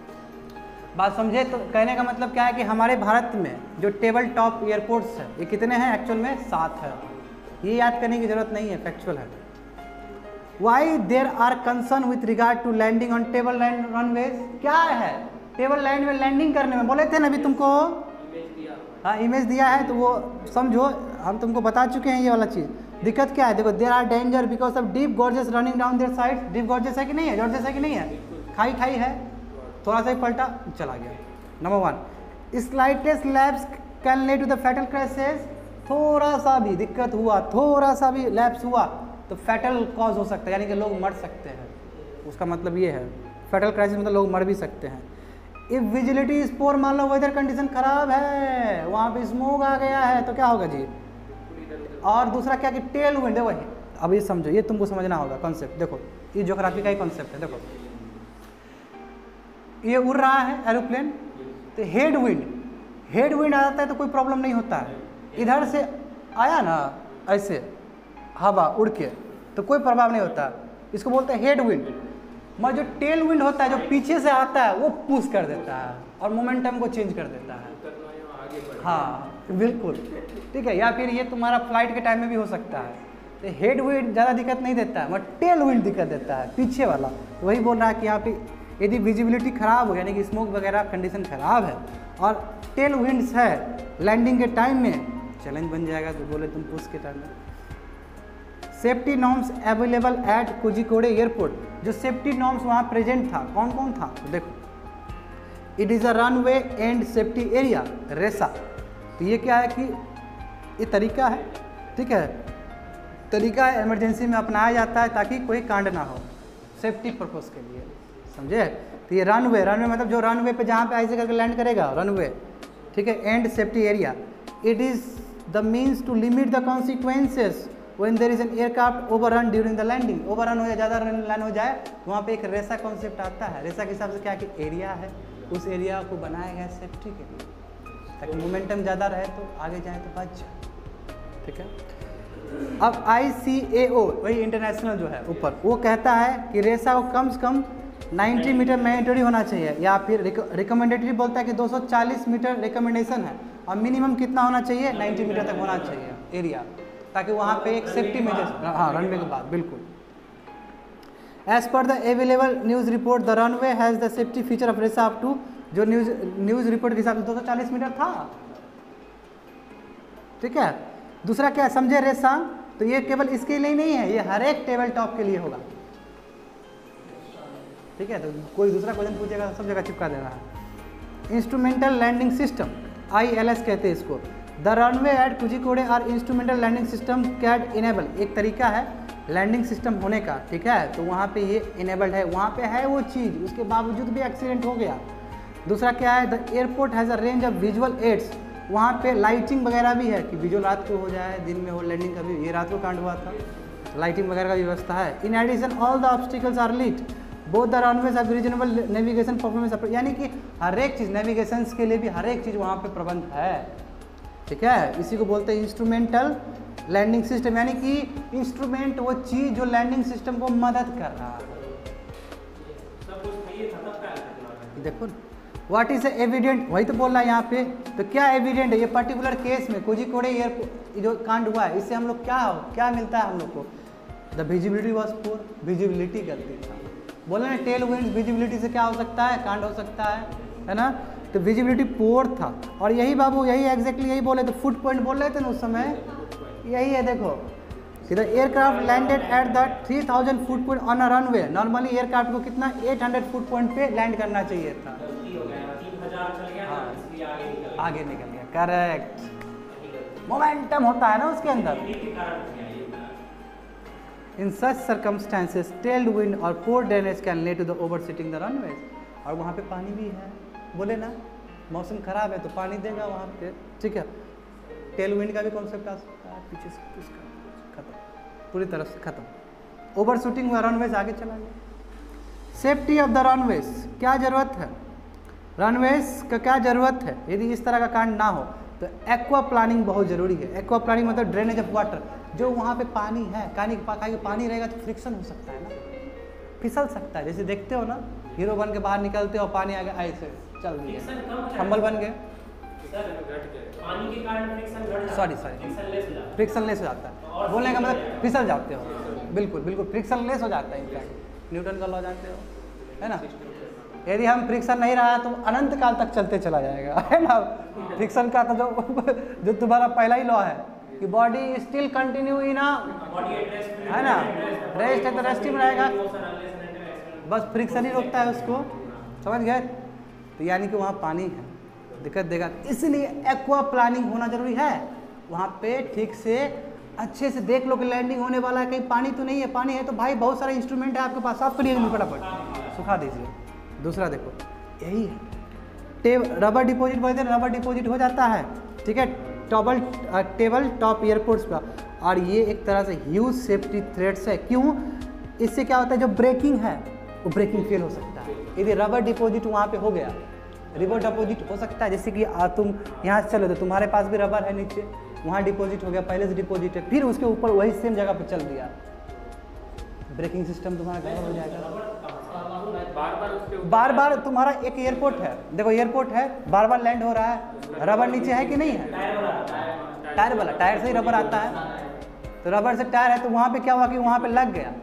बात समझे। तो कहने का मतलब क्या है कि हमारे भारत में जो टेबल टॉप एयरपोर्ट्स है ये कितने हैं, एक्चुअल में सात है, ये याद करने की जरूरत नहीं है, फैक्चुअल है। Why there are concern with regard to landing on table land runways, क्या है टेबल लैंड में लैंडिंग करने में, बोले थे ना अभी तुमको, हाँ इमेज दिया है, तो वो समझो, हम तुमको बता चुके हैं ये वाला चीज़। दिक्कत क्या है, देखो there are danger because of deep gorges running down their side. Deep gorges है कि नहीं है, जॉर्जेस है कि नहीं है, खाई खाई है, थोड़ा सा ही पलटा चला गया। Number one, slightest lapse can lead to the fatal crashes. थोड़ा सा भी दिक्कत हुआ, थोड़ा सा भी लैप्स हुआ तो फैटल कॉज हो सकता है, यानी कि लोग मर सकते हैं, उसका मतलब ये है फैटल क्राइसिस मतलब लोग मर भी सकते हैं। इफ विजिबिलिटी इज पोर, मान लो वेदर कंडीशन खराब है, वहाँ पे स्मोक आ गया है तो क्या होगा जी। और दूसरा क्या कि टेल विंड, देखो अब ये समझो, ये तुमको समझना होगा कॉन्सेप्ट। देखो ये ज्योग्राफी का ही कॉन्सेप्ट है। देखो ये उड़ रहा है एरोप्लेन, तो हेड विंड, हेड विंड आ जाता है तो कोई प्रॉब्लम नहीं होता है। इधर से आया ना ऐसे हवा उड़ के तो कोई प्रभाव नहीं होता, इसको बोलते हैं हेड विंड। मगर जो टेल विंड होता है जो पीछे से आता है वो पुश कर देता है और मोमेंटम को चेंज कर देता है। हाँ बिल्कुल ठीक है, या फिर ये तुम्हारा फ्लाइट के टाइम में भी हो सकता है। तो हेड विंड ज़्यादा दिक्कत नहीं देता है, मगर टेल विंड दिक्कत देता है, पीछे वाला। तो वही बोल रहा है कि यहाँ पे यदि विजिबिलिटी खराब हो, यानी कि स्मोक वगैरह कंडीशन खराब है और टेल विंड्स है लैंडिंग के टाइम में, चैलेंज बन जाएगा। तो बोले तुम पुश के टाइम में safety norms available at Kozhikode airport, जो सेफ्टी नॉर्म्स वहाँ प्रेजेंट था कौन कौन था, तो देखो it is a runway end safety area RESA. तो ये क्या है कि ये तरीका है, ठीक है, तरीका है इमरजेंसी में अपनाया जाता है ताकि कोई कांड ना हो, सेफ्टी पर्पस के लिए, समझे। तो ये रनवे, रनवे मतलब जो रनवे पे जहाँ पे ऐसे करके लैंड करेगा रनवे, ठीक है, and safety area. It is the means to limit the consequences when there is an aircraft overrun during the landing. Overrun हो जाए, ज़्यादा लैंड हो जाए तो वहाँ पे एक रेसा कॉन्सेप्ट आता है। रेसा के हिसाब से क्या कि एरिया है, उस एरिया को बनाया गया सेफ्टी के लिए ताकि मोमेंटम ज़्यादा रहे तो आगे जाए तो बच जाए, ठीक है। अब आई सी ए ओ वही इंटरनेशनल जो है ऊपर, वो कहता है कि रेसा को कम से कम नब्बे मीटर मैंडेटरी होना चाहिए, या फिर रिकमेंडेटरी बोलता है कि दो सौ चालीस मीटर रिकमेंडेशन है, और मिनिमम कितना होना चाहिए, नब्बे मीटर तक होना चाहिए एरिया, ताकि वहाँ पे एक सेफ्टी मेजर, हाँ रनवे के बाद बिल्कुल। As per the available news report the runway has the safety feature of RESA up to, जो न्यूज़ न्यूज़ रिपोर्ट के हिसाब से दो सौ चालीस मीटर था, ठीक है। दूसरा क्या समझे रेसा, तो ये केवल इसके लिए नहीं है, ये हर एक टेबल टॉप के लिए होगा, ठीक है। तो कोई दूसरा क्वेश्चन पूछेगा तो सब जगह चिपका देना है। Instrumental landing system I L S कहते हैं इसको। The runway at Kozhikode are instrumental landing system cat enable, एक तरीका है लैंडिंग सिस्टम होने का, ठीक है। तो वहाँ पे ये इनेबल्ड है, वहाँ पे है वो चीज़, उसके बावजूद भी एक्सीडेंट हो गया दूसरा क्या है, the airport has a range of visual aids, वहाँ पे लाइटिंग वगैरह भी है कि विजुअल रात को हो जाए, दिन में हो लैंडिंग का भी, ये रात को कांड हुआ था, लाइटिंग वगैरह का व्यवस्था है। In addition all the obstacles are lit, both the runways have reasonable navigation performance, यानी कि हर एक चीज़ नेविगेशन के लिए भी हर एक चीज़ वहाँ पे प्रबंध है, ठीक है। इसी को बोलते हैं इंस्ट्रूमेंटल लैंडिंग सिस्टम, यानी कि इंस्ट्रूमेंट वो चीज़ जो लैंडिंग सिस्टम को मदद कर रहा है। देखो व्हाट इज एविडेंट, वही तो बोल रहा है यहाँ पे, तो क्या एविडेंट है ये पर्टिकुलर केस में कोझिकोड एयरपोर्ट जो कांड हुआ है, इससे हम लोग क्या क्या मिलता है हम लोग को, the visibility was poor, visibility गलती था, बोले ना टेल विंड विजिबिलिटी से क्या हो सकता है, कांड हो सकता है, है ना, तो विजिबिलिटी पुअर था। और यही बाबू यही एग्जैक्टली यही बोले, तो फुट पॉइंट बोल रहे थे ना उस समय, यही है देखो कि the aircraft landed at the three thousand foot point on a runway, normally aircraft को कितना एट हंड्रेड फुट पॉइंट पे लैंड करना चाहिए था, हाँ, आगे निकल गया, करेक्ट, मोमेंटम होता है ना उसके अंदर। In such circumstances tailed wind और poor drainage can lead to the over seating the runways, और वहाँ पे पानी भी है, बोले ना मौसम खराब है तो पानी देगा वहाँ पे, ठीक है। टेल विंड का भी कॉन्सेप्ट आ सकता है, पीछे से उसका खत्म, पूरी तरह से खत्म, ओवर शूटिंग हुआ, रनवेज आगे चला गया। सेफ्टी ऑफ द रनवेज, क्या जरूरत है, रनवेज का क्या जरूरत है, यदि इस तरह का कांड ना हो तो एक्वा प्लानिंग बहुत ज़रूरी है। एक्वा प्लानिंग मतलब ड्रेनेज ऑफ वाटर, जो वहाँ पे पानी है, पानी का पानी रहेगा तो फ्रिक्शन हो सकता है ना, फिसल सकता है, जैसे देखते हो ना हीरो बन के बाहर निकलते हो, पानी आ गया ऐसे चल दिया, खम्बल बन गए, सॉरी सॉरी फ्रिक्शन लेस हो जाता है, बोलने का मतलब फिसल जाते हो, बिल्कुल बिल्कुल फ्रिक्शन लेस हो जाता है, इनफैक्ट न्यूटन का लॉ जानते हो, है ना, यदि हम फ्रिक्शन नहीं रहा तो अनंत काल तक चलते चला जाएगा, है ना। फ्रिक्शन का तो जो जो तुम्हारा पहला ही लॉ है कि body still continue in a, है ना, रेस्ट है तो रेस्ट ही में रहेगा, बस फ्रिक्शन ही रोकता है उसको, समझ गए। तो यानी कि वहाँ पानी है, दिक्कत देगा, इसलिए एक्वा प्लानिंग होना जरूरी है, वहाँ पे ठीक से अच्छे से देख लो कि लैंडिंग होने वाला है, कहीं पानी तो नहीं है, पानी है तो भाई बहुत सारे इंस्ट्रूमेंट है आपके पास, साफ करिए फटाफट, सुखा दीजिए। दूसरा देखो यही है, टेब रबर डिपॉजिट बोलते हैं, रबर डिपॉजिट हो जाता है, ठीक है, टॉबल टेबल टॉप एयरपोर्ट्स पर, और ये एक तरह से ह्यूज सेफ्टी थ्रेट्स है, क्यों, इससे क्या होता है जो ब्रेकिंग है वो ब्रेकिंग फेल हो सकता है, यदि रबर डिपॉजिट वहाँ पे हो गया, रिवर डिपॉजिट हो सकता है, जैसे कि आ, तुम यहाँ से चलो तो तुम्हारे पास भी रबर है नीचे, वहाँ डिपॉजिट हो गया, पहले से डिपॉजिट है, फिर उसके ऊपर वही सेम जगह पे चल दिया, ब्रेकिंग सिस्टम तुम्हारा गड़बड़ हो जाएगा। बार बार बार बार तुम्हारा एक एयरपोर्ट है, देखो एयरपोर्ट है, बार बार लैंड हो रहा है, रबर नीचे है कि नहीं है, टायर वाला, टायर से ही रबर आता है, तो रबर से टायर है तो वहाँ पे क्या हुआ कि वहाँ पे लग गया,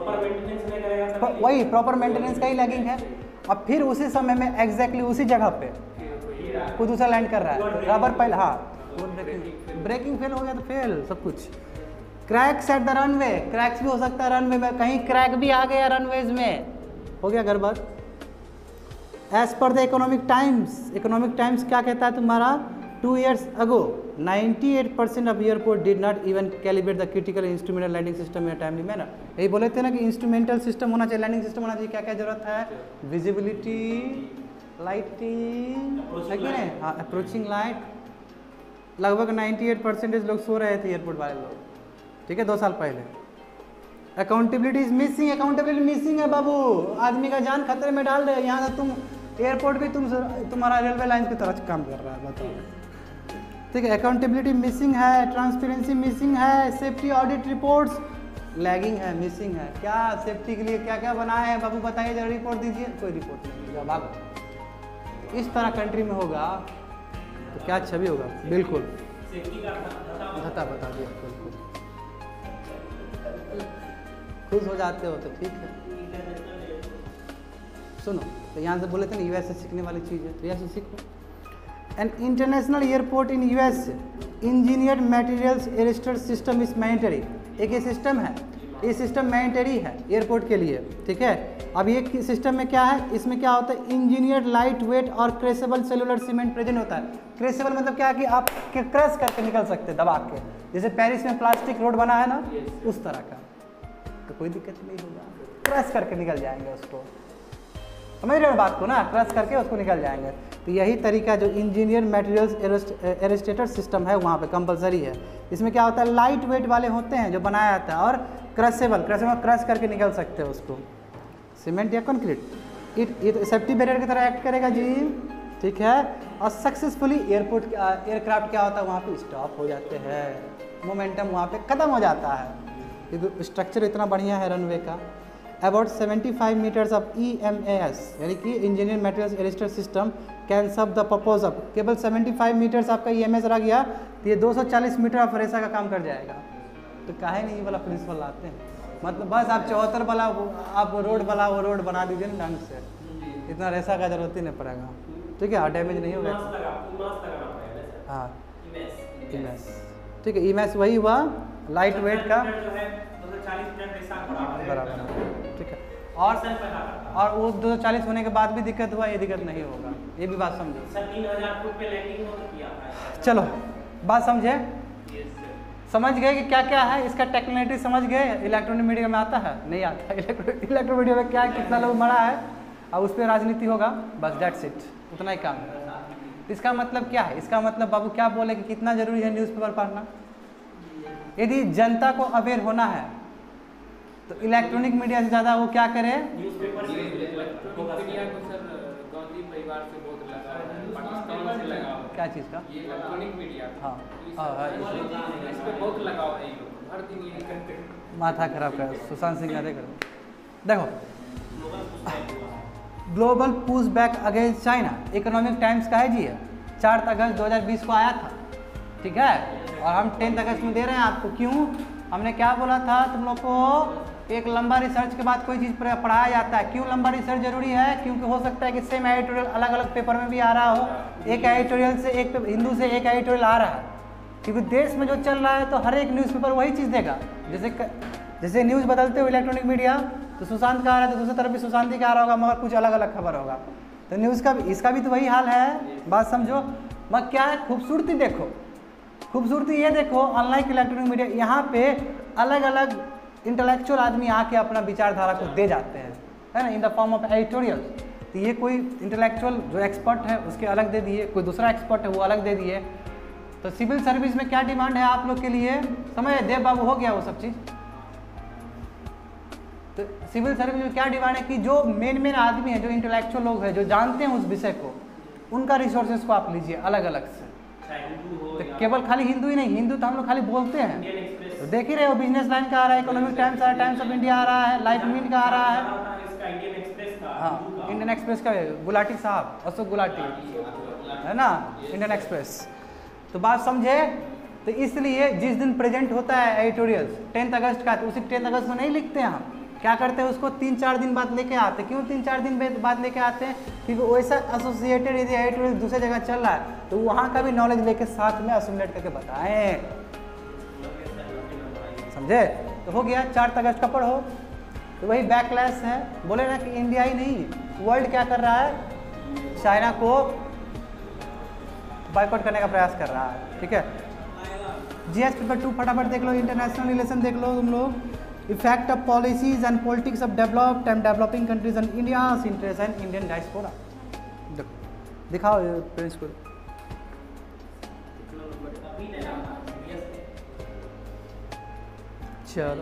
वही प्रॉपर मेंटेनेंस का ही लैगिंग है, और फिर उसी समय में एग्जैक्टली उसी जगह पे कोई दूसरा लैंड कर रहा है, तो रबर पहले, हाँ ब्रेकिंग ब्रेकिंग फेल हो गया तो फेल सब कुछ। Cracks at the runway, cracks भी हो सकता है रनवे में, कहीं क्रैक भी आ गया रनवेज में, हो गया गड़बड़। As per the Economic Times, Economic Times क्या कहता है तुम्हारा, two years ago ninety eight percent of airport did not even calibrate the critical instrumental landing system in a timely manner, यही बोले थे ना कि इंस्ट्रूमेंटल सिस्टम होना चाहिए, लैंडिंग सिस्टम होना चाहिए, क्या क्या जरूरत है, विजिबिलिटी, लाइटिंग है कि नहीं, हाँ अप्रोचिंग लाइट, लगभग नाइन्टी एट परसेंटेज लोग सो रहे थे एयरपोर्ट वाले लोग, ठीक है, दो साल पहले। Accountability is missing, accountability missing है बाबू, आदमी का जान खतरे में डाल रहे हैं, यहाँ से तुम एयरपोर्ट भी तुम तुम्हारा रेलवे लाइन की तरह काम कर रहा है, बताओ, ठीक है, अकाउंटेबिलिटी मिसिंग है, ट्रांसपेरेंसी मिसिंग है, सेफ्टी ऑडिट रिपोर्ट्स लैगिंग है, मिसिंग है, क्या सेफ्टी के लिए क्या क्या बनाए हैं बाबू बताइए जरा, रिपोर्ट दीजिए, कोई रिपोर्ट नहीं होगा, भागो। इस तरह कंट्री में होगा तो क्या छवि होगा, बिल्कुल धता बता दिया, बिल्कुल खुश हो जाते हो तो ठीक है। सुनो तो यहाँ से बोले थे ना यूएस से सीखने वाली चीज़ है, तो यहाँ से सीखो। An international airport in US engineered materials arrester system is mandatory, एक ये सिस्टम है, ये सिस्टम मैंडेटरी है एयरपोर्ट के लिए, ठीक है। अब ये सिस्टम में क्या है, इसमें क्या होता है, इंजीनियर्ड लाइट वेट और क्रेसेबल सेलुलर सीमेंट प्रेजेंट होता है। क्रेसेबल मतलब क्या है कि आप क्रश करके निकल सकते दबा के, जैसे पेरिस में प्लास्टिक रोड बना है ना उस तरह का, तो कोई दिक्कत नहीं होगा, क्रश करके निकल जाएंगे उसको। समझ रहे हो बात को ना, क्रश करके उसको निकल जाएंगे। तो यही तरीका जो इंजीनियर मटेरियल्स एरेस्टेटर सिस्टम है वहाँ पे कंपलसरी है। इसमें क्या होता है, लाइट वेट वाले होते हैं जो बनाया जाता है, और क्रशेबल क्रशेबल क्रश करके निकल सकते हो उसको। सीमेंट या कंक्रीट इट ये तो सेफ्टी बैरियर की तरह एक्ट करेगा जी, ठीक है। और सक्सेसफुली एयरपोर्ट एयरक्राफ्ट क्या होता है वहाँ पे स्टॉप हो जाते हैं, मोमेंटम वहाँ पे ख़त्म हो जाता है। ये स्ट्रक्चर इतना बढ़िया है रनवे का। About seventy five metres of E M A S यानी कि engineer materials arrester system can serve the purpose of, केवल सेवेंटी फाइव मीटर्स आपका ई एम एस रह गया तो ये दो सौ चालीस मीटर ऑफ रेसा का काम कर जाएगा। तो काहे नहीं ये वाला प्रिंसिपल लाते हैं, मतलब बस आप चौहत्तर वाला आप रोड वाला वो रोड बना दीजिए ना ढंग से, इतना रेसा का जरूरत ही नहीं पड़ेगा, ठीक है। डैमेज नहीं होगा। हाँ इमेस, ठीक है। इमेस वही हुआ लाइट वेट का बराबर, ठीक है। और और वो दो सौ चालीस होने के बाद भी दिक्कत हुआ, ये दिक्कत नहीं होगा, ये भी बात समझो। तीन हज़ार फुट पे लैंडिंग हो तो किया था। चलो बात समझे, समझ गए कि क्या क्या है इसका टेक्निकलिटी समझ गए। इलेक्ट्रॉनिक मीडिया में आता है नहीं आता, इलेक्ट्रॉनिक मीडिया में क्या कितना लोग मरा है और उस पर राजनीति होगा, बस डेट्स इट, उतना ही काम है। इसका मतलब क्या है, इसका मतलब बाबू क्या बोले कि कितना जरूरी है न्यूज़पेपर पढ़ना। यदि जनता को अवेयर होना है तो इलेक्ट्रॉनिक मीडिया से ज़्यादा वो क्या करे, न्यूज़पेपर से मीडिया को सर गांधी परिवार से बहुत लगा है, पाकिस्तान से लगा है। क्या चीज़ का, ये इलेक्ट्रॉनिक मीडिया हाँ हाँ हाँ, इस पे बहुत लगाव है, ये लोग हर दिन यही करते हैं। माथा खराब कर सुशांत सिंह यादव करो। देखो global push back against China, Economic Times का है जी, चार अगस्त दो हज़ार बीस को आया था, ठीक है। और हम टेंथ अगस्त में दे रहे हैं आपको, क्यों, हमने क्या बोला था तुम लोग को, एक लंबा रिसर्च के बाद कोई चीज़ पढ़ाया जाता है। क्यों लंबा रिसर्च जरूरी है, क्योंकि हो सकता है कि सेम एडिटोरियल अलग अलग पेपर में भी आ रहा हो, एक एडिटोरियल से एक हिंदू से एक एडिटोरियल आ रहा है, क्योंकि देश में जो चल रहा है तो हर एक न्यूज़पेपर वही चीज़ देगा। जैसे जैसे न्यूज़ बदलते हो इलेक्ट्रॉनिक मीडिया, तो सुशांत का आ रहा है तो दूसरी तरफ भी सुशांत ही का आ रहा होगा, मगर कुछ अलग अलग खबर होगा। तो न्यूज़ का भी इसका भी तो वही हाल है, बात समझो। मगर क्या है खूबसूरती, देखो खूबसूरती ये देखो, अनलाइक इलेक्ट्रॉनिक मीडिया यहाँ पे अलग अलग इंटेलेक्चुअल आदमी आके अपना विचारधारा को दे जाते हैं, है ना, in the form of editorial. तो ये कोई इंटेलेक्चुअल जो एक्सपर्ट है उसके अलग दे दिए, कोई दूसरा एक्सपर्ट है वो अलग दे दिए। तो सिविल सर्विस में क्या डिमांड है आप लोग के लिए, समझ देव बाबू हो गया वो सब चीज़। तो सिविल सर्विस में क्या डिमांड है कि जो मेन मेन आदमी है, जो इंटेलेक्चुअल लोग हैं, जो जानते हैं उस विषय को, उनका रिसोर्सेज को आप लीजिए अलग अलग से। तो केवल खाली हिंदू ही नहीं, हिंदू तो हम लोग खाली बोलते हैं, तो देख ही रहे हो बिजनेस लाइन का आ रहा है, इकोनॉमिक टाइम्स आ रहा है, टाइम्स ऑफ इंडिया आ रहा है, लाइफ मिनट का आ रहा है, हाँ इंडियन एक्सप्रेस का गुलाटी साहब, अशोक गुलाटी है ना, इंडियन एक्सप्रेस। तो बात समझे, तो इसलिए जिस दिन प्रेजेंट होता है एडिटोरियल्स टेंथ अगस्त का, तो उसी टेंथ अगस्त में नहीं लिखते हैं हम, क्या करते हैं उसको तीन चार दिन बाद लेके आते हैं। क्यों तीन चार दिन बाद लेके आते हैं, क्योंकि वैसा एसोसिएटेड यदि एडिटोरियल दूसरी जगह चल रहा है तो वहाँ का भी नॉलेज लेके साथ में असोसिएट करके बताएं, समझे। तो हो गया, चार अगस्त का पढ़ो। तो वही बैकलैश है, बोले ना कि इंडिया ही नहीं वर्ल्ड क्या कर रहा है, चाइना को बाइकआउट करने का प्रयास कर रहा है, ठीक है। जीएस पेपर टू फटाफट देख लो, इंटरनेशनल रिलेशन देख लो तुम लोग, effect of policies and politics of developed and developing countries and India's interest and Indian diaspora. दिखाओ प्रिंस को, चलो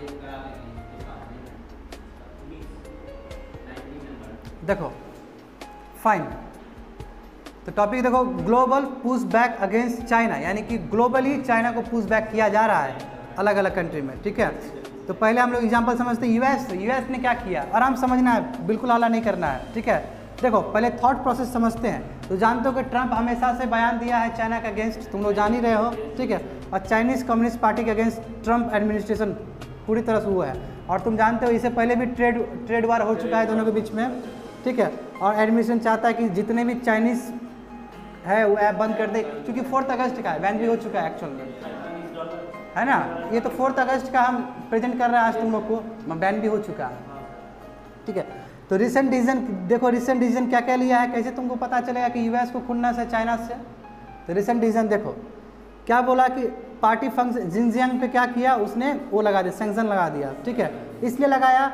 देखो फाइन। तो टॉपिक देखो, global push back against China, यानी कि ग्लोबली चाइना को पुश बैक किया जा रहा है अलग अलग कंट्री में, ठीक है। तो पहले हम लोग एग्जांपल समझते हैं यूएस। यूएस ने क्या किया, आराम समझना है, बिल्कुल आला नहीं करना है, ठीक है। देखो पहले थॉट प्रोसेस समझते हैं। तो जानते हो कि ट्रंप हमेशा से बयान दिया है चाइना के अगेंस्ट, तुम लोग जान ही रहे हो, ठीक है। और चाइनीज़ कम्युनिस्ट पार्टी के अगेंस्ट ट्रंप एडमिनिस्ट्रेशन पूरी तरह से हुआ है। और तुम जानते हो इससे पहले भी ट्रेड ट्रेड वार हो चुका है दोनों के बीच में, ठीक है। और एडमिनिस्ट्रेशन चाहता है कि जितने भी चाइनीज़ है वो ऐप बंद कर दे, क्योंकि फोर्थ अगस्त का है, बैन भी हो चुका है एक्चुअल में, है ना। ये तो फोर्थ अगस्त का हम प्रेजेंट कर रहे हैं आज तुम लोग को, बैन भी हो चुका है, ठीक है। तो रिसेंट डिसीजन देखो, रिसेंट डिसीजन क्या क्या लिया है, कैसे तुमको पता चलेगा कि यूएस को खुलना से चाइना से। तो रिसेंट डिसीजन देखो क्या बोला कि पार्टी फंक्शन जिनजियांग पे क्या किया उसने, वो लगा दिया, सैंक्शन लगा दिया, ठीक है। इसलिए लगाया,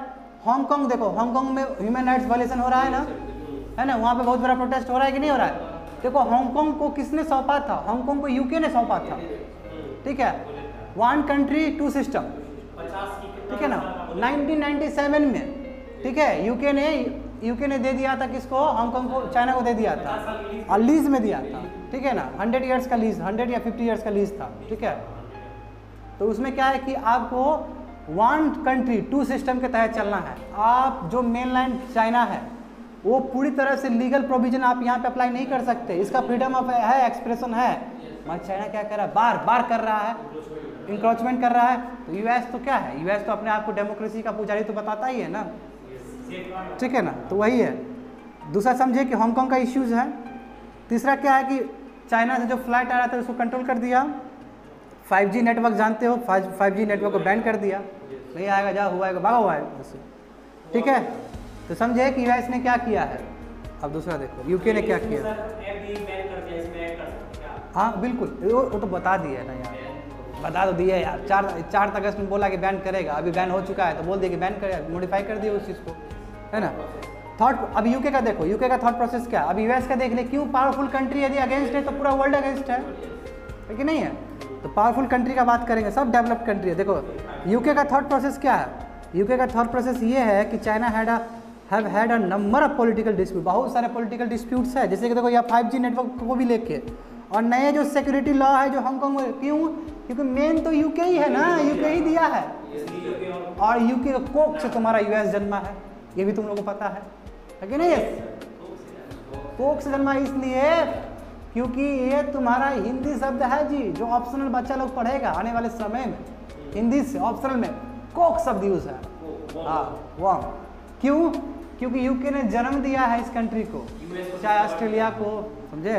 हांगकांग देखो, हांगकांग में ह्यूमन राइट्स वायलेशन हो रहा है ना, है ना, वहाँ पे बहुत बड़ा प्रोटेस्ट हो रहा है कि नहीं हो रहा है। देखो हांगकांग को किसने सौंपा था, हांगकांग को यूके ने सौंपा था, ठीक है, वन कंट्री टू सिस्टम, ठीक है ना, नाइनटीन नाइंटी सेवन में, ठीक है, यूके ने यूके ने दे दिया था किसको, हांगकांग को, चाइना को दे दिया था, और लीज में दिया था, ठीक है ना, हंड्रेड ईयर्स का लीज, हंड्रेड या फिफ्टी ईयर्स का लीज था, ठीक है। तो उसमें क्या है कि आपको वन कंट्री टू सिस्टम के तहत चलना है। आप जो मेन लाइन चाइना है वो पूरी तरह से लीगल प्रोविजन आप यहाँ पे अप्लाई नहीं कर सकते, इसका फ्रीडम ऑफ है, एक्सप्रेशन है, मगर चाइना क्या कर रहा है, बार बार कर रहा है, इंक्रोचमेंट कर रहा है। तो यूएस तो क्या है, यूएस तो अपने आप को डेमोक्रेसी का पुजारी तो बताता ही है ना, ठीक है ना, तो वही है। दूसरा समझे कि हांगकांग का इश्यूज है। तीसरा क्या है कि चाइना से जो फ्लाइट आ रहा था उसको कंट्रोल कर दिया। फाइव जी नेटवर्क जानते हो, फाइव जी नेटवर्क को बैन कर दिया, नहीं आएगा, जा हुआ है भागा हुआ है उससे, ठीक है। तो समझे कि यूएस ने क्या किया है। अब दूसरा देखो यूके ने क्या किया। हाँ बिल्कुल, वो, वो तो बता दिया है ना यार, बता तो दिया यार, चार चार अगस्त में बोला कि बैन करेगा, अभी बैन हो चुका है तो बोल दिया कि बैन करेगा, मॉडिफाई कर दिया उस चीज़ को, है ना। थॉट अब यूके का देखो, यूके का थॉट प्रोसेस क्या है। अब यूएस का देख ले, क्यों पावरफुल कंट्री यदि अगेंस्ट है तो पूरा वर्ल्ड अगेंस्ट है, है कि नहीं है। तो पावरफुल कंट्री का बात करेंगे, सब डेवलप्ड कंट्री है। देखो यूके का थॉट प्रोसेस क्या है, यूके का थॉट प्रोसेस ये है कि China had a have had a number of political dispute, बहुत सारे पॉलिटिकल डिस्प्यूट्स है, जैसे कि देखो यहाँ फाइव जी नेटवर्क को भी लेके, और नए जो सिक्योरिटी लॉ है जो हांगकांग में, क्यों, क्योंकि मेन तो यूके ही है ना, यूके ही दिया है, और यूके का कोख से तुम्हारा यूएस जन्मा है, ये भी तुम लोगों को पता है, है कि नहीं। कोख से जन्मा इसलिए क्योंकि ये तुम्हारा हिंदी शब्द है जी, जो ऑप्शनल बच्चा लोग पढ़ेगा आने वाले समय में, हिंदी से ऑप्शनल में कोख शब्द यूज है। हाँ वाह, क्यों, क्योंकि यूके ने जन्म दिया है इस कंट्री को, चाहे ऑस्ट्रेलिया को, समझे।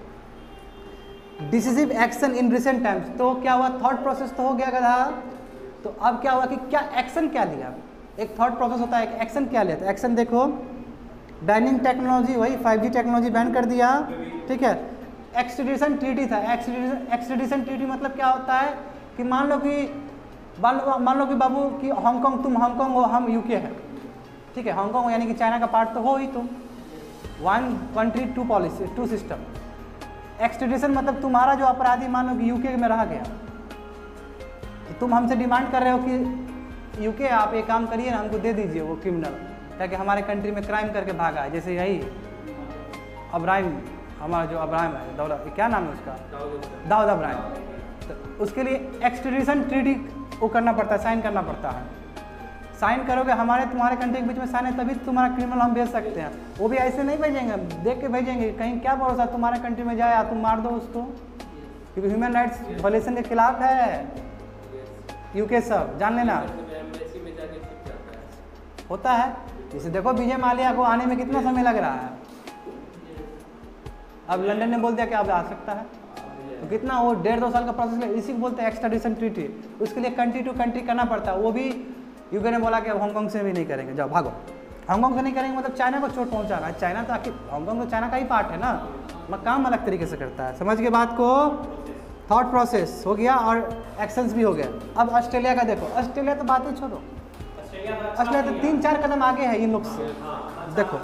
Decisive action in recent times, तो क्या हुआ, थॉट प्रोसेस तो हो गया गधा। तो अब क्या हुआ कि क्या एक्शन क्या लिया, एक थॉट प्रोसेस होता है, एक एक्शन क्या लिया। तो एक्शन देखो, बैनिंग टेक्नोलॉजी, वही फाइव जी टेक्नोलॉजी बैन कर दिया, ठीक है। एक्सट्रेडिशन ट्रीटी था, एक्सट्रेडिशन एक्सट्रेडिशन ट्रीटी मतलब क्या होता है कि मान लो कि मान लो कि बाबू कि हांगकांग, तुम हांगकांग हो, हम यूके है, ठीक है, हांगकांग यानी कि चाइना का पार्ट तो हो ही तुम, one country two policy two system. Extradition मतलब तुम्हारा जो अपराधी मान लो कि यूके में रह गया, तो तुम हमसे डिमांड कर रहे हो कि यूके आप एक काम करिए ना, हमको दे दीजिए वो क्रिमिनल, ताकि हमारे कंट्री में क्राइम करके भागा है, जैसे यही अब्राहिम, हमारा जो अब्राहिम है, दौला, क्या नाम है उसका, दाऊद अब्राहिम। तो उसके लिए एक्सट्रेडिशन ट्रीटी वो करना पड़ता है, साइन करना पड़ता है। साइन करोगे, हमारे तुम्हारे कंट्री के बीच में साइन है, तभी तुम्हारा क्रिमिनल हम भेज सकते हैं। वो भी ऐसे नहीं भेजेंगे, देख के भेजेंगे, कहीं क्या भरोसा तुम्हारे कंट्री में जाए, तुम मार दो उसको, क्योंकि ह्यूमन राइट्स वायलेशन के खिलाफ है यूके, सब जान लेना। होता है, जैसे देखो विजय माल्या को आने में कितना समय लग रहा है, अब लंदन ने बोल दिया कि अब आ सकता है, तो कितना वो डेढ़ दो साल का प्रोसेस है, इसी को बोलते हैं एक्सट्रेडिशन ट्रीटी। उसके लिए कंट्री टू कंट्री करना पड़ता है, वो भी यूके ने बोला कि अब हांगकांग से भी नहीं करेंगे, जाओ भागो, हांगकांग से नहीं करेंगे मतलब चाइना को चोट पहुंचाना है। चाइना तो आखिर, हांगकांग तो चाइना का ही पार्ट है ना, मगर काम अलग तरीके से करता है। समझ के बात को, थॉट प्रोसेस हो गया और एक्शंस भी हो गया। अब ऑस्ट्रेलिया का देखो, ऑस्ट्रेलिया तो बात ही छोड़ो, ऑस्ट्रेलिया तो तीन चार कदम आगे है इन लोग से। देखो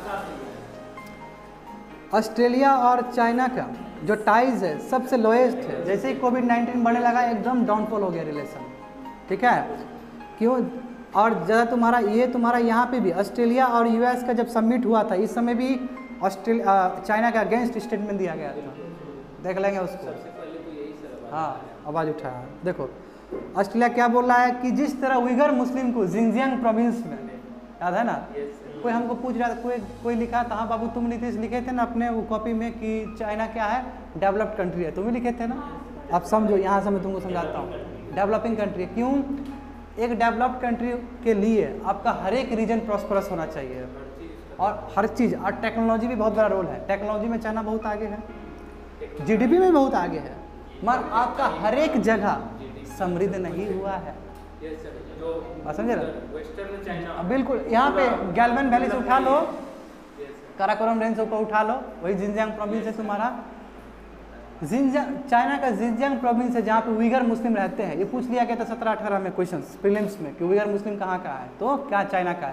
ऑस्ट्रेलिया और चाइना का जो टाइज है सबसे लोएस्ट है, जैसे ही कोविड नाइन्टीन बढ़ने लगा एकदम डाउनफॉल हो गया रिलेशन, ठीक है, क्यों। और ज़्यादा तुम्हारा ये तुम्हारा यहाँ पे भी ऑस्ट्रेलिया और यूएस का जब समिट हुआ था, इस समय भी ऑस्ट्रेलिया चाइना का अगेंस्ट स्टेटमेंट दिया गया था, देख लेंगे उसको। हाँ आवाज़ उठाया, देखो ऑस्ट्रेलिया क्या बोल रहा है कि जिस तरह उइगर मुस्लिम को जिंजियांग प्रोविंस में, याद है ना, कोई हमको पूछ रहा था, कोई कोई लिखा था, हाँ बाबू तुम नीतीश लिखे थे ना अपने वो कॉपी में कि चाइना क्या है, डेवलप्ड कंट्री है, तुम ही लिखे थे ना। आप समझो, यहाँ से मैं तुमको समझाता हूँ, डेवलपिंग कंट्री। क्यों, एक डेवलप्ड कंट्री के लिए आपका हर एक रीजन प्रॉस्परस होना चाहिए, और हर चीज़, और टेक्नोलॉजी भी बहुत बड़ा रोल है। टेक्नोलॉजी में चाइना बहुत आगे है, जीडीपी में बहुत आगे है, मगर आपका हर एक जगह समृद्ध नहीं हुआ है, समझे ना। बिल्कुल, यहाँ पे गैल्वन वैली से उठा लो, काराकोरम रेंज से ऊपर उठा लो, वही जिंजियांग प्रोविंस है तुम्हारा। जिंजियांग चाइना का जिंजियांग प्रोविंस है जहाँ पे उइगर मुस्लिम रहते हैं। ये पूछ लिया गया था सत्रह अठारह में क्वेश्चन प्रीलिम्स में कि उइगर मुस्लिम कहाँ का है, तो क्या चाइना का है।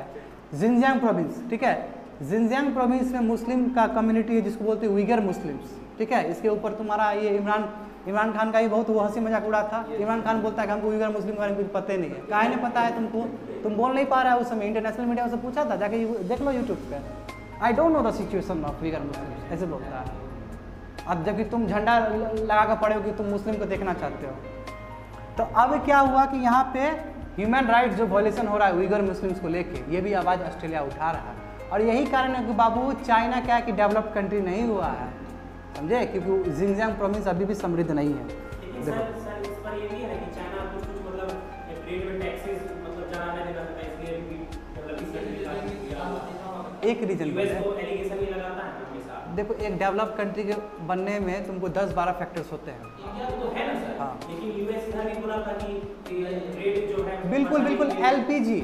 जिनजियांग प्रोविंस, ठीक है। जिनजियांग प्रोविंस में मुस्लिम का कम्युनिटी है जिसको बोलते हैं उइगर मुस्लिम्स, ठीक है। इसके ऊपर तुम्हारा ये इमरान इमरान खान का ही बहुत वो हंसी मजाक उड़ा था। इमरान खान बोलता है कि हमको उइगर मुस्लिम के बारे में कुछ पता ही नहीं है। काहे नहीं पता है तुमको? तुम बोल नहीं पा रहा है। उस समय इंटरनेशनल मीडिया से पूछा था, जाके देख लो यूट्यूब पे, I don't know the situation of Uighur Muslims, ऐसे बोलता है। अब जबकि तुम झंडा लगा कर पड़े हो कि तुम मुस्लिम को देखना चाहते हो। तो अब क्या हुआ कि यहाँ पे ह्यूमन राइट्स जो वॉयलेशन हो रहा है उइगर मुस्लिम्स को लेके, ये भी आवाज़ ऑस्ट्रेलिया उठा रहा है। और यही कारण है कि बाबू चाइना क्या है कि डेवलप्ड कंट्री नहीं हुआ है, समझे, क्योंकि जिनजियांग प्रोविंस अभी भी समृद्ध नहीं है। लेकिन सर सर इस पर ये भी है कि चाइना कुछ कुछ मतलब ट्रेड में टैक्सेस मतलब ज़्यादा नहीं देना चाहता, इसलिए भी मतलब इस एक रीजन यूएस को एलिगेशन ये लगाता है हमेशा। देखो, एक डेवलप्ड कंट्री के बनने में तुमको दस बारह फैक्टर्स होते हैं। इंडिया तो है ना सर, हाँ। लेकिन यूएस इधर भी बोला था कि ट्रेड जो है बिल्कुल बिल्कुल एलपीजी,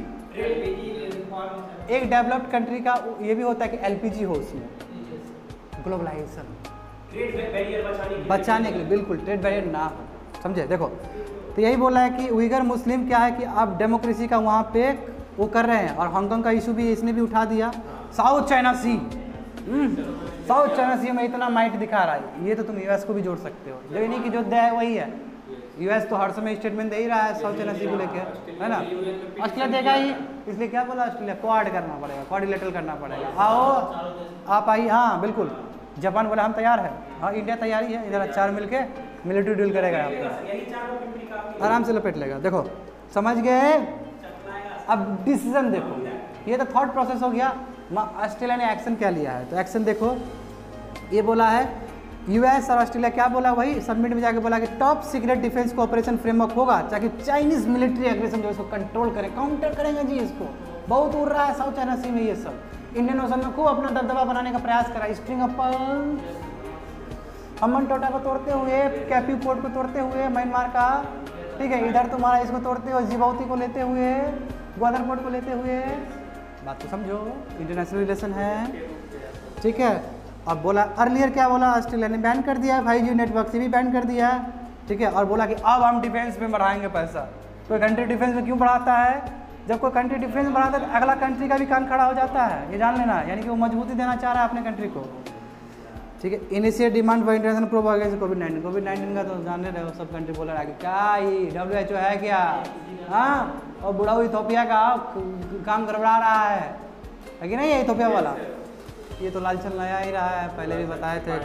एक डेवलप्ड कंट्री का ये भी होता है कि एलपीजी हो उसमें, ग्लोबलाइजेशन, ट्रेड बैरियर बचाने के लिए बचाने के लिए, बिल्कुल ट्रेड बैरियर ना हो, समझे। देखो, तो यही बोला है कि उइगर मुस्लिम क्या है कि अब डेमोक्रेसी का वहाँ पे वो कर रहे हैं। और हांगकांग का इशू भी इसने भी उठा दिया। South China Sea, South China Sea में इतना माइट दिखा रहा है, ये तो तुम यूएस को भी जोड़ सकते हो। जो नहीं कि जो दे है वही है, यूएस तो हर समय स्टेटमेंट दे ही रहा है साउथ चाइना सी को लेके, है ना। ऑस्ट्रेलिया देगा ही, इसलिए क्या बोला ऑस्ट्रेलिया, क्वाड करना पड़ेगा, क्वाड्रिलेटरल करना पड़ेगा। आओ आप आई, हाँ बिल्कुल। जापान बोला हम तैयार है, हाँ इंडिया तैयारी है, इधर चार मिलके मिलिट्री डील करेगा यहाँ पे, यही चारों कंट्री का आराम से लपेट लेगा। देखो समझ गए। अब डिसीजन देखो, ये तो थॉट प्रोसेस हो गया। ऑस्ट्रेलिया ने एक्शन क्या लिया है, तो एक्शन देखो, ये बोला है यूएस और ऑस्ट्रेलिया क्या बोला, वही सबमिट में जाके बोला कि top secret defence cooperation framework होगा ताकि चाइनीज मिलिट्री एग्रेशन जो इसको कंट्रोल करें, काउंटर करेंगे जी इसको। बहुत उड़ रहा है साउथ चाइना सी में ये सब, इंडियन ओशन में खूब अपना दबदबा बनाने का प्रयास करा। स्ट्रिंग अपन अमन टोटा को तोड़ते हुए, कैप्यू पोर्ट को तोड़ते हुए म्यांमार का, ठीक है, इधर तुम्हारा इसको तोड़ते हुए, जिबाउती को लेते हुए, ग्वादर पोर्ट को लेते हुए, बात तो समझो, इंटरनेशनल रिलेशन है, ठीक है। अब बोला अर्लियर क्या बोला, ऑस्ट्रेलिया ने बैन कर दिया है फाइव जी नेटवर्क से भी बैन कर दिया है, ठीक है। और बोला कि अब हम डिफेंस में बढ़ाएंगे पैसा। कोई कंट्री डिफेंस में क्यों बढ़ाता है? जब कोई कंट्री डिफेंस में बढ़ाता है तो अगला कंट्री का भी कान खड़ा हो जाता है, ये जान लेना। यानी कि वो मजबूती देना चाह रहा है अपने कंट्री को, ठीक है। Initiate demand for international probe against COVID nineteen. COVID nineteen का तो जान रहे हो, सब कंट्री बोल रहा है कि क्या ये डब्ल्यू एच ओ है क्या, हाँ। और बुढ़ाऊ इथोपिया का काम गड़बड़ा रहा है, है कि नहीं, ये इथोपिया वाला, ये तो लाल चल नया ही रहा है, पहले भी बताए थे,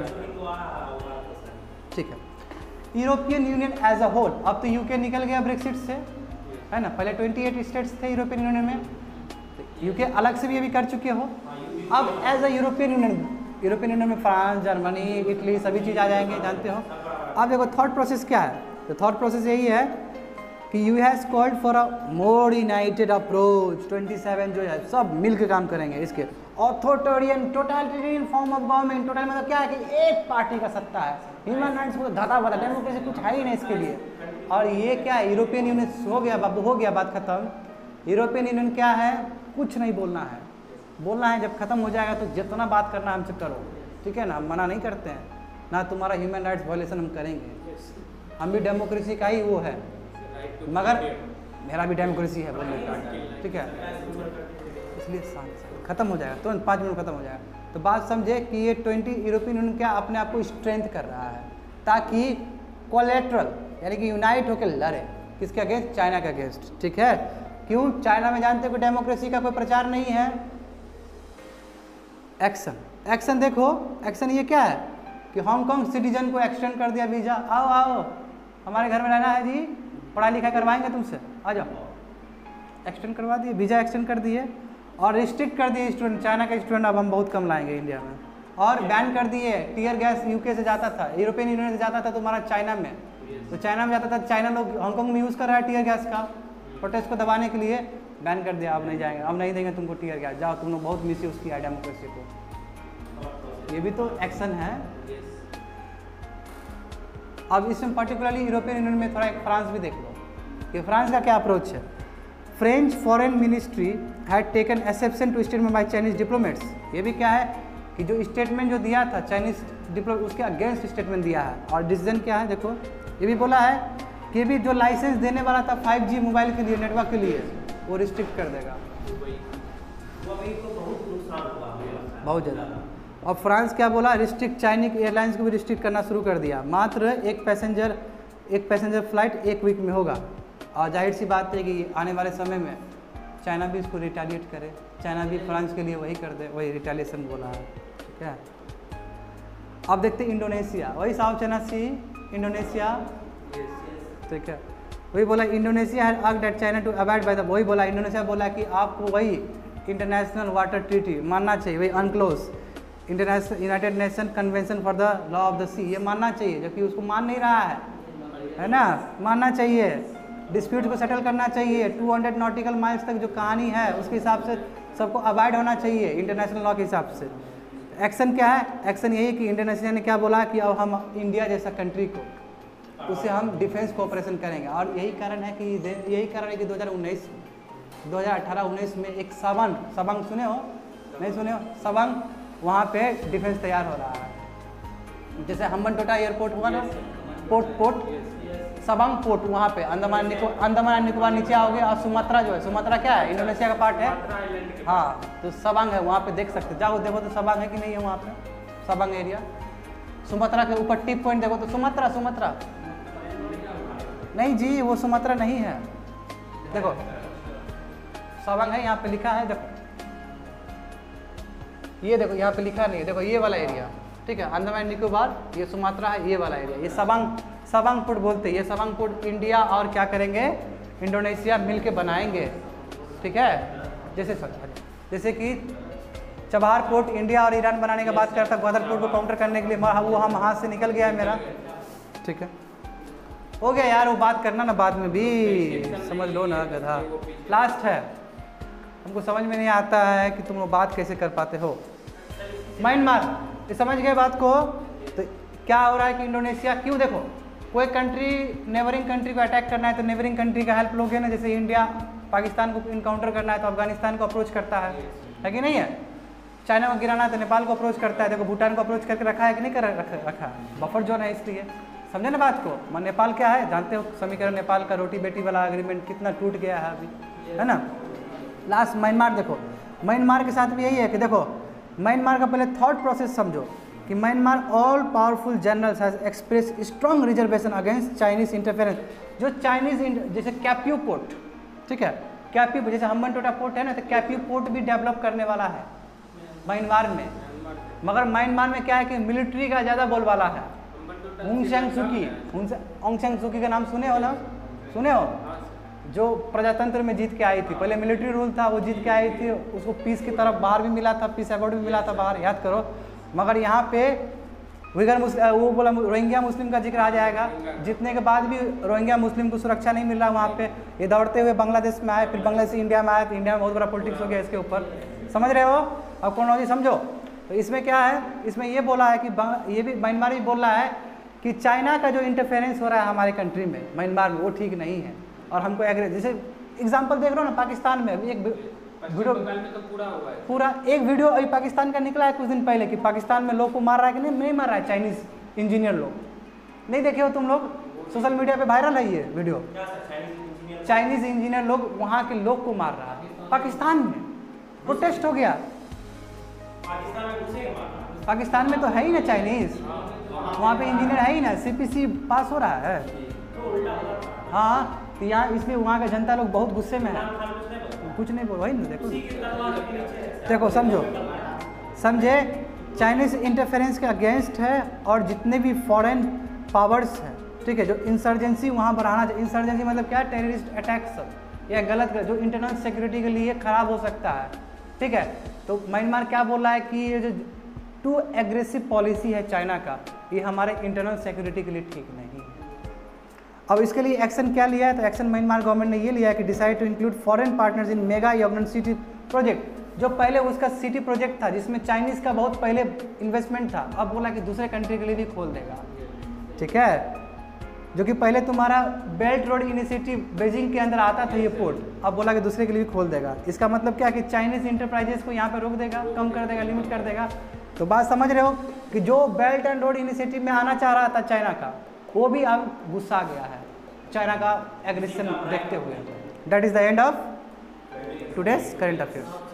ठीक है। European Union as a whole, अब तो यूके निकल गया ब्रेक्सिट से, है ना। पहले अट्ठाईस स्टेट्स थे यूरोपियन यूनियन में, यूके अलग से भी अभी कर चुके हो। अब as a European Union, European Union में फ्रांस, जर्मनी, इटली सभी चीज़ आ जाएंगे, जानते हो। अब देखो थॉट प्रोसेस क्या है, तो थॉट प्रोसेस यही है कि EU has called for a more united approach. सत्ताईस जो है सब मिल के काम करेंगे इसके। Authoritarian totalitarian form of government, total मतलब क्या है कि एक पार्टी का सत्ता है, ह्यूमन राइट्स को धाता वाला, डेमोक्रेसी कुछ है ही नहीं इसके लिए। और ये क्या है, यूरोपियन यूनियन हो गया बाबू, हो गया बात खत्म। यूरोपियन यूनियन क्या है, कुछ नहीं बोलना है, बोलना है जब खत्म हो जाएगा तो जितना बात करना है हमसे करो, ठीक है ना। हम मना नहीं करते हैं ना, तुम्हारा ह्यूमन राइट्स वायलेशन हम करेंगे, हम भी डेमोक्रेसी का ही वो है, मगर मेरा भी डेमोक्रेसी है बोलने का, ठीक है। इसलिए शांत खत्म हो जाएगा, तुरंत पाँच मिनट खत्म हो जाएगा। तो बात समझे कि ये ट्वेंटी यूरोपियन यूनियन क्या अपने आप को स्ट्रेंथ कर रहा है ताकि कोलेट्रल यानी कि यूनाइट होकर लड़े, किसके अगेंस्ट, चाइना के अगेंस्ट, ठीक है। क्यों, चाइना में जानते हो कि डेमोक्रेसी का कोई प्रचार नहीं है। एक्शन, एक्शन देखो, एक्शन ये क्या है कि हांगकांग सिटीजन को एक्सटेंड कर दिया वीज़ा, आओ आओ हमारे घर में रहना है जी, पढ़ाई लिखाई करवाएंगे तुमसे, आ जाओ, एक्सटेंड करवा दिए, वीज़ा एक्सटेंड कर दिए। और रिस्ट्रिक्ट कर दिए स्टूडेंट, चाइना के स्टूडेंट अब हम बहुत कम लाएंगे इंडिया में। और बैन कर दिए, टीयर गैस यूके से जाता था, यूरोपियन यूनियन से जाता था तुम्हारा चाइना में, तो चाइना में जाता था, चाइना लोग हांगकांग में यूज़ कर रहा है टीयर गैस का, प्रोटेस्ट को दबाने के लिए बैन कर दिया, अब नहीं जाएंगे, अब नहीं देंगे तुमको टीयर गैस, जाओ तुम लोग बहुत मिस यूज़ किया डेमोक्रेसी को। ये भी तो एक्शन है। अब इसमें पर्टिकुलरली यूरोपियन यूनियन में थोड़ा एक फ्रांस भी देख लो कि फ्रांस का क्या अप्रोच है। French foreign ministry had taken exception to statement by Chinese diplomats. ये भी क्या है कि जो स्टेटमेंट जो दिया था चाइनीज डिप्लो उसके अगेंस्ट स्टेटमेंट दिया है। और डिसीजन क्या है देखो, ये भी बोला है कि भी जो लाइसेंस देने वाला था फाइव जी मोबाइल के लिए, नेटवर्क के लिए, वो रिस्ट्रिक्ट कर देगा। वो अभी तो बहुत नुकसान हुआ मुझे लगता है। बहुत ज़्यादा। और फ्रांस क्या बोला, रिस्ट्रिक्ट चाइनीज एयरलाइंस को भी रिस्ट्रिक्ट करना शुरू कर दिया। मात्र एक पैसेंजर एक पैसेंजर फ्लाइट एक वीक में होगा। और जाहिर सी बात है कि आने वाले समय में चाइना भी इसको रिटेलिएट करे, चाइना भी फ्रांस के लिए वही कर दे, वही रिटेलिएशन बोला है। ठीक है, अब देखते हैं इंडोनेशिया, वही साउथ चाइना सी, इंडोनेशिया। ठीक है, वही बोला Indonesia had asked that China to avoid by the, वही बोला इंडोनेशिया बोला कि आपको वही इंटरनेशनल वाटर ट्रीटी मानना चाहिए, वही UNCLOS international United Nation Convention for the Law of the Sea, ये मानना चाहिए, जबकि उसको मान नहीं रहा है, है ना। मानना चाहिए, डिस्प्यूट को सेटल करना चाहिए। दो सौ नॉटिकल माइल्स तक जो कहानी है उसके हिसाब से सबको अवॉइड होना चाहिए इंटरनेशनल लॉ के हिसाब से। एक्शन क्या है, एक्शन यही कि इंडोनेशिया ने क्या बोला कि अब हम इंडिया जैसा कंट्री को, उससे हम डिफेंस कोऑपरेशन करेंगे। और यही कारण है कि यही कारण है कि दो हज़ार उन्नीस दो हज़ार अठारह उन्नीस में एक सबंग सबंग सुने हो, नहीं सुने हो, सबंग वहाँ पे डिफेंस तैयार हो रहा है। जैसे हम्बनटोटा एयरपोर्ट हुआ ना, पोर्ट पोर्ट सबंग पोर्ट, वहाँ पे अंडमान निको अंडमान एंड निकोबार नीचे आओगे, और सुमात्रा जो है, सुमात्रा क्या है, इंडोनेशिया का पार्ट है। हाँ, तो सबंग है, वहाँ पे देख सकते, जाओ देखो तो सबंग है कि नहीं है वहाँ पे, सबंग एरिया। सुमात्रा के ऊपर टिप पॉइंट देखो तो सुमात्रा सुमात्रा नहीं जी, वो सुमात्रा नहीं है, देखो सबंग है, यहाँ पे लिखा है, देखो ये देखो यहाँ पे लिखा नहीं है, देखो ये वाला एरिया। ठीक है, अंडमान निकोबार, ये सुमात्रा है, ये वाला एरिया, ये सबंग सबंग पोर्ट बोलते हैं। ये सबंग पोर्ट इंडिया और क्या करेंगे, इंडोनेशिया मिलके बनाएंगे। ठीक है, जैसे जैसे कि चबहार पोर्ट इंडिया और ईरान बनाने की बात करता है, ग्वादर पोर्ट को काउंटर करने के लिए, वो हम हाथ से निकल गया है मेरा। ठीक है, हो गया यार, वो बात करना ना बाद में भी, समझ लो ना गधा। लास्ट है, हमको समझ में नहीं आता है कि तुम लोग बात कैसे कर पाते हो। म्यांमार, ये समझ गए बात को। तो क्या हो रहा है कि इंडोनेशिया, क्यों, देखो कोई कंट्री नेबरिंग कंट्री को अटैक करना है तो नेबरिंग कंट्री का हेल्प लोगे ना। जैसे इंडिया पाकिस्तान को इनकाउंटर करना है तो अफगानिस्तान को अप्रोच करता है, है कि नहीं है। चाइना को गिराना है तो नेपाल को अप्रोच करता है, देखो भूटान को अप्रोच करके रखा है कि नहीं कर रखा, रखा है, बफर जोन है इसलिए। समझे ना बात को। मैं नेपाल क्या है जानते हो, समीकरण नेपाल का रोटी बेटी वाला एग्रीमेंट कितना टूट गया है अभी, है ना। लास्ट म्यांमार, देखो म्यांमार के साथ भी यही है कि देखो म्यांमार का पहले थॉट प्रोसेस समझो कि Myanmar all powerful generals has express strong reservation against Chinese interference. जो चाइनीज जैसे कैप्यू पोर्ट, ठीक है, कैप्यू जैसे हम्बनटोटा पोर्ट है ना, तो कैप्यू पोर्ट भी डेवलप करने वाला है म्यांमार में। मगर म्यांमार में क्या है कि मिलिट्री का ज़्यादा बोलबाला है। ऑंग सैन सू की, ऑंग सैन सू की का नाम सुने हो ना, सुने हो, जो प्रजातंत्र में जीत के आई थी, पहले मिलिट्री रूल था, वो जीत के आई थी, उसको पीस की तरफ बाहर भी मिला था, पीस अवार्ड भी मिला था बाहर, याद करो। मगर यहाँ पे विगर मुस्लिम, वो बोला रोहिंग्या मुस्लिम का जिक्र आ जाएगा, जीतने के बाद भी रोहिंग्या मुस्लिम को सुरक्षा नहीं मिल रहा वहाँ पे। ये दौड़ते हुए बांग्लादेश में आए, फिर बांग्लादेश से इंडिया में आए, तो इंडिया में बहुत बड़ा पॉलिटिक्स हो गया इसके ऊपर, समझ रहे हो। अब क्रोनोलॉजी समझो। तो इसमें क्या है, इसमें ये बोला है कि ये भी म्यांमार भी बोल रहा है कि चाइना का जो इंटरफेरेंस हो रहा है हमारे कंट्री में, म्यांमार में, वो ठीक नहीं है। और हमको एग्रे, जैसे एग्जाम्पल देख रहे हो ना, पाकिस्तान में अभी एक वीडियो तो पूरा हुआ है, पूरा एक वीडियो अभी पाकिस्तान का निकला है कुछ दिन पहले कि पाकिस्तान में लोग को मार रहा है कि नहीं, नहीं मार रहा है चाइनीज इंजीनियर लोग, नहीं देखे हो तुम लोग, सोशल मीडिया पे वायरल है ये वीडियो। चाइनीज इंजीनियर लोग वहाँ के लोग को मार रहा है पाकिस्तान में, प्रोटेस्ट हो गया। पाकिस्तान में तो है ही ना चाइनीज, वहाँ पे इंजीनियर है ही ना, सीपीसी पास हो रहा है। हाँ, तो यहाँ इसलिए वहाँ का जनता लोग बहुत गुस्से में है, कुछ नहीं बोल, वही ना, देखो देखो समझो, समझे, चाइनीज इंटरफेरेंस के अगेंस्ट है। और जितने भी फॉरेन पावर्स हैं, ठीक है, जो इंसर्जेंसी वहाँ बढ़ाना चाहिए, इंसर्जेंसी मतलब क्या, टेररिस्ट अटैक्स या गलत जो इंटरनल सिक्योरिटी के लिए खराब हो सकता है, ठीक है। तो म्यांमार क्या बोल रहा है कि ये जो टू एग्रेसिव पॉलिसी है चाइना का, ये हमारे इंटरनल सिक्योरिटी के लिए ठीक नहीं है। अब इसके लिए एक्शन क्या लिया है, तो एक्शन म्यांमार गवर्नमेंट ने ये लिया है कि decide to include foreign partners in mega Yangon city project. जो पहले उसका सिटी प्रोजेक्ट था जिसमें चाइनीज़ का बहुत पहले इन्वेस्टमेंट था, अब बोला कि दूसरे कंट्री के लिए भी खोल देगा, ठीक है। जो कि पहले तुम्हारा बेल्ट रोड इनिशिएटिव बीजिंग के अंदर आता था ये पोर्ट, अब बोला कि दूसरे के लिए भी खोल देगा। इसका मतलब क्या कि चाइनीज़ इंटरप्राइजेस को यहाँ पर रोक देगा, कम कर देगा, लिमिट कर देगा। तो बात समझ रहे हो कि जो बेल्ट एंड रोड इनिशिएटिव में आना चाह रहा था चाइना का, वो भी अब गुस्सा गया है चाइना का एग्रेशन देखते हुए। That is the end of today's current affairs.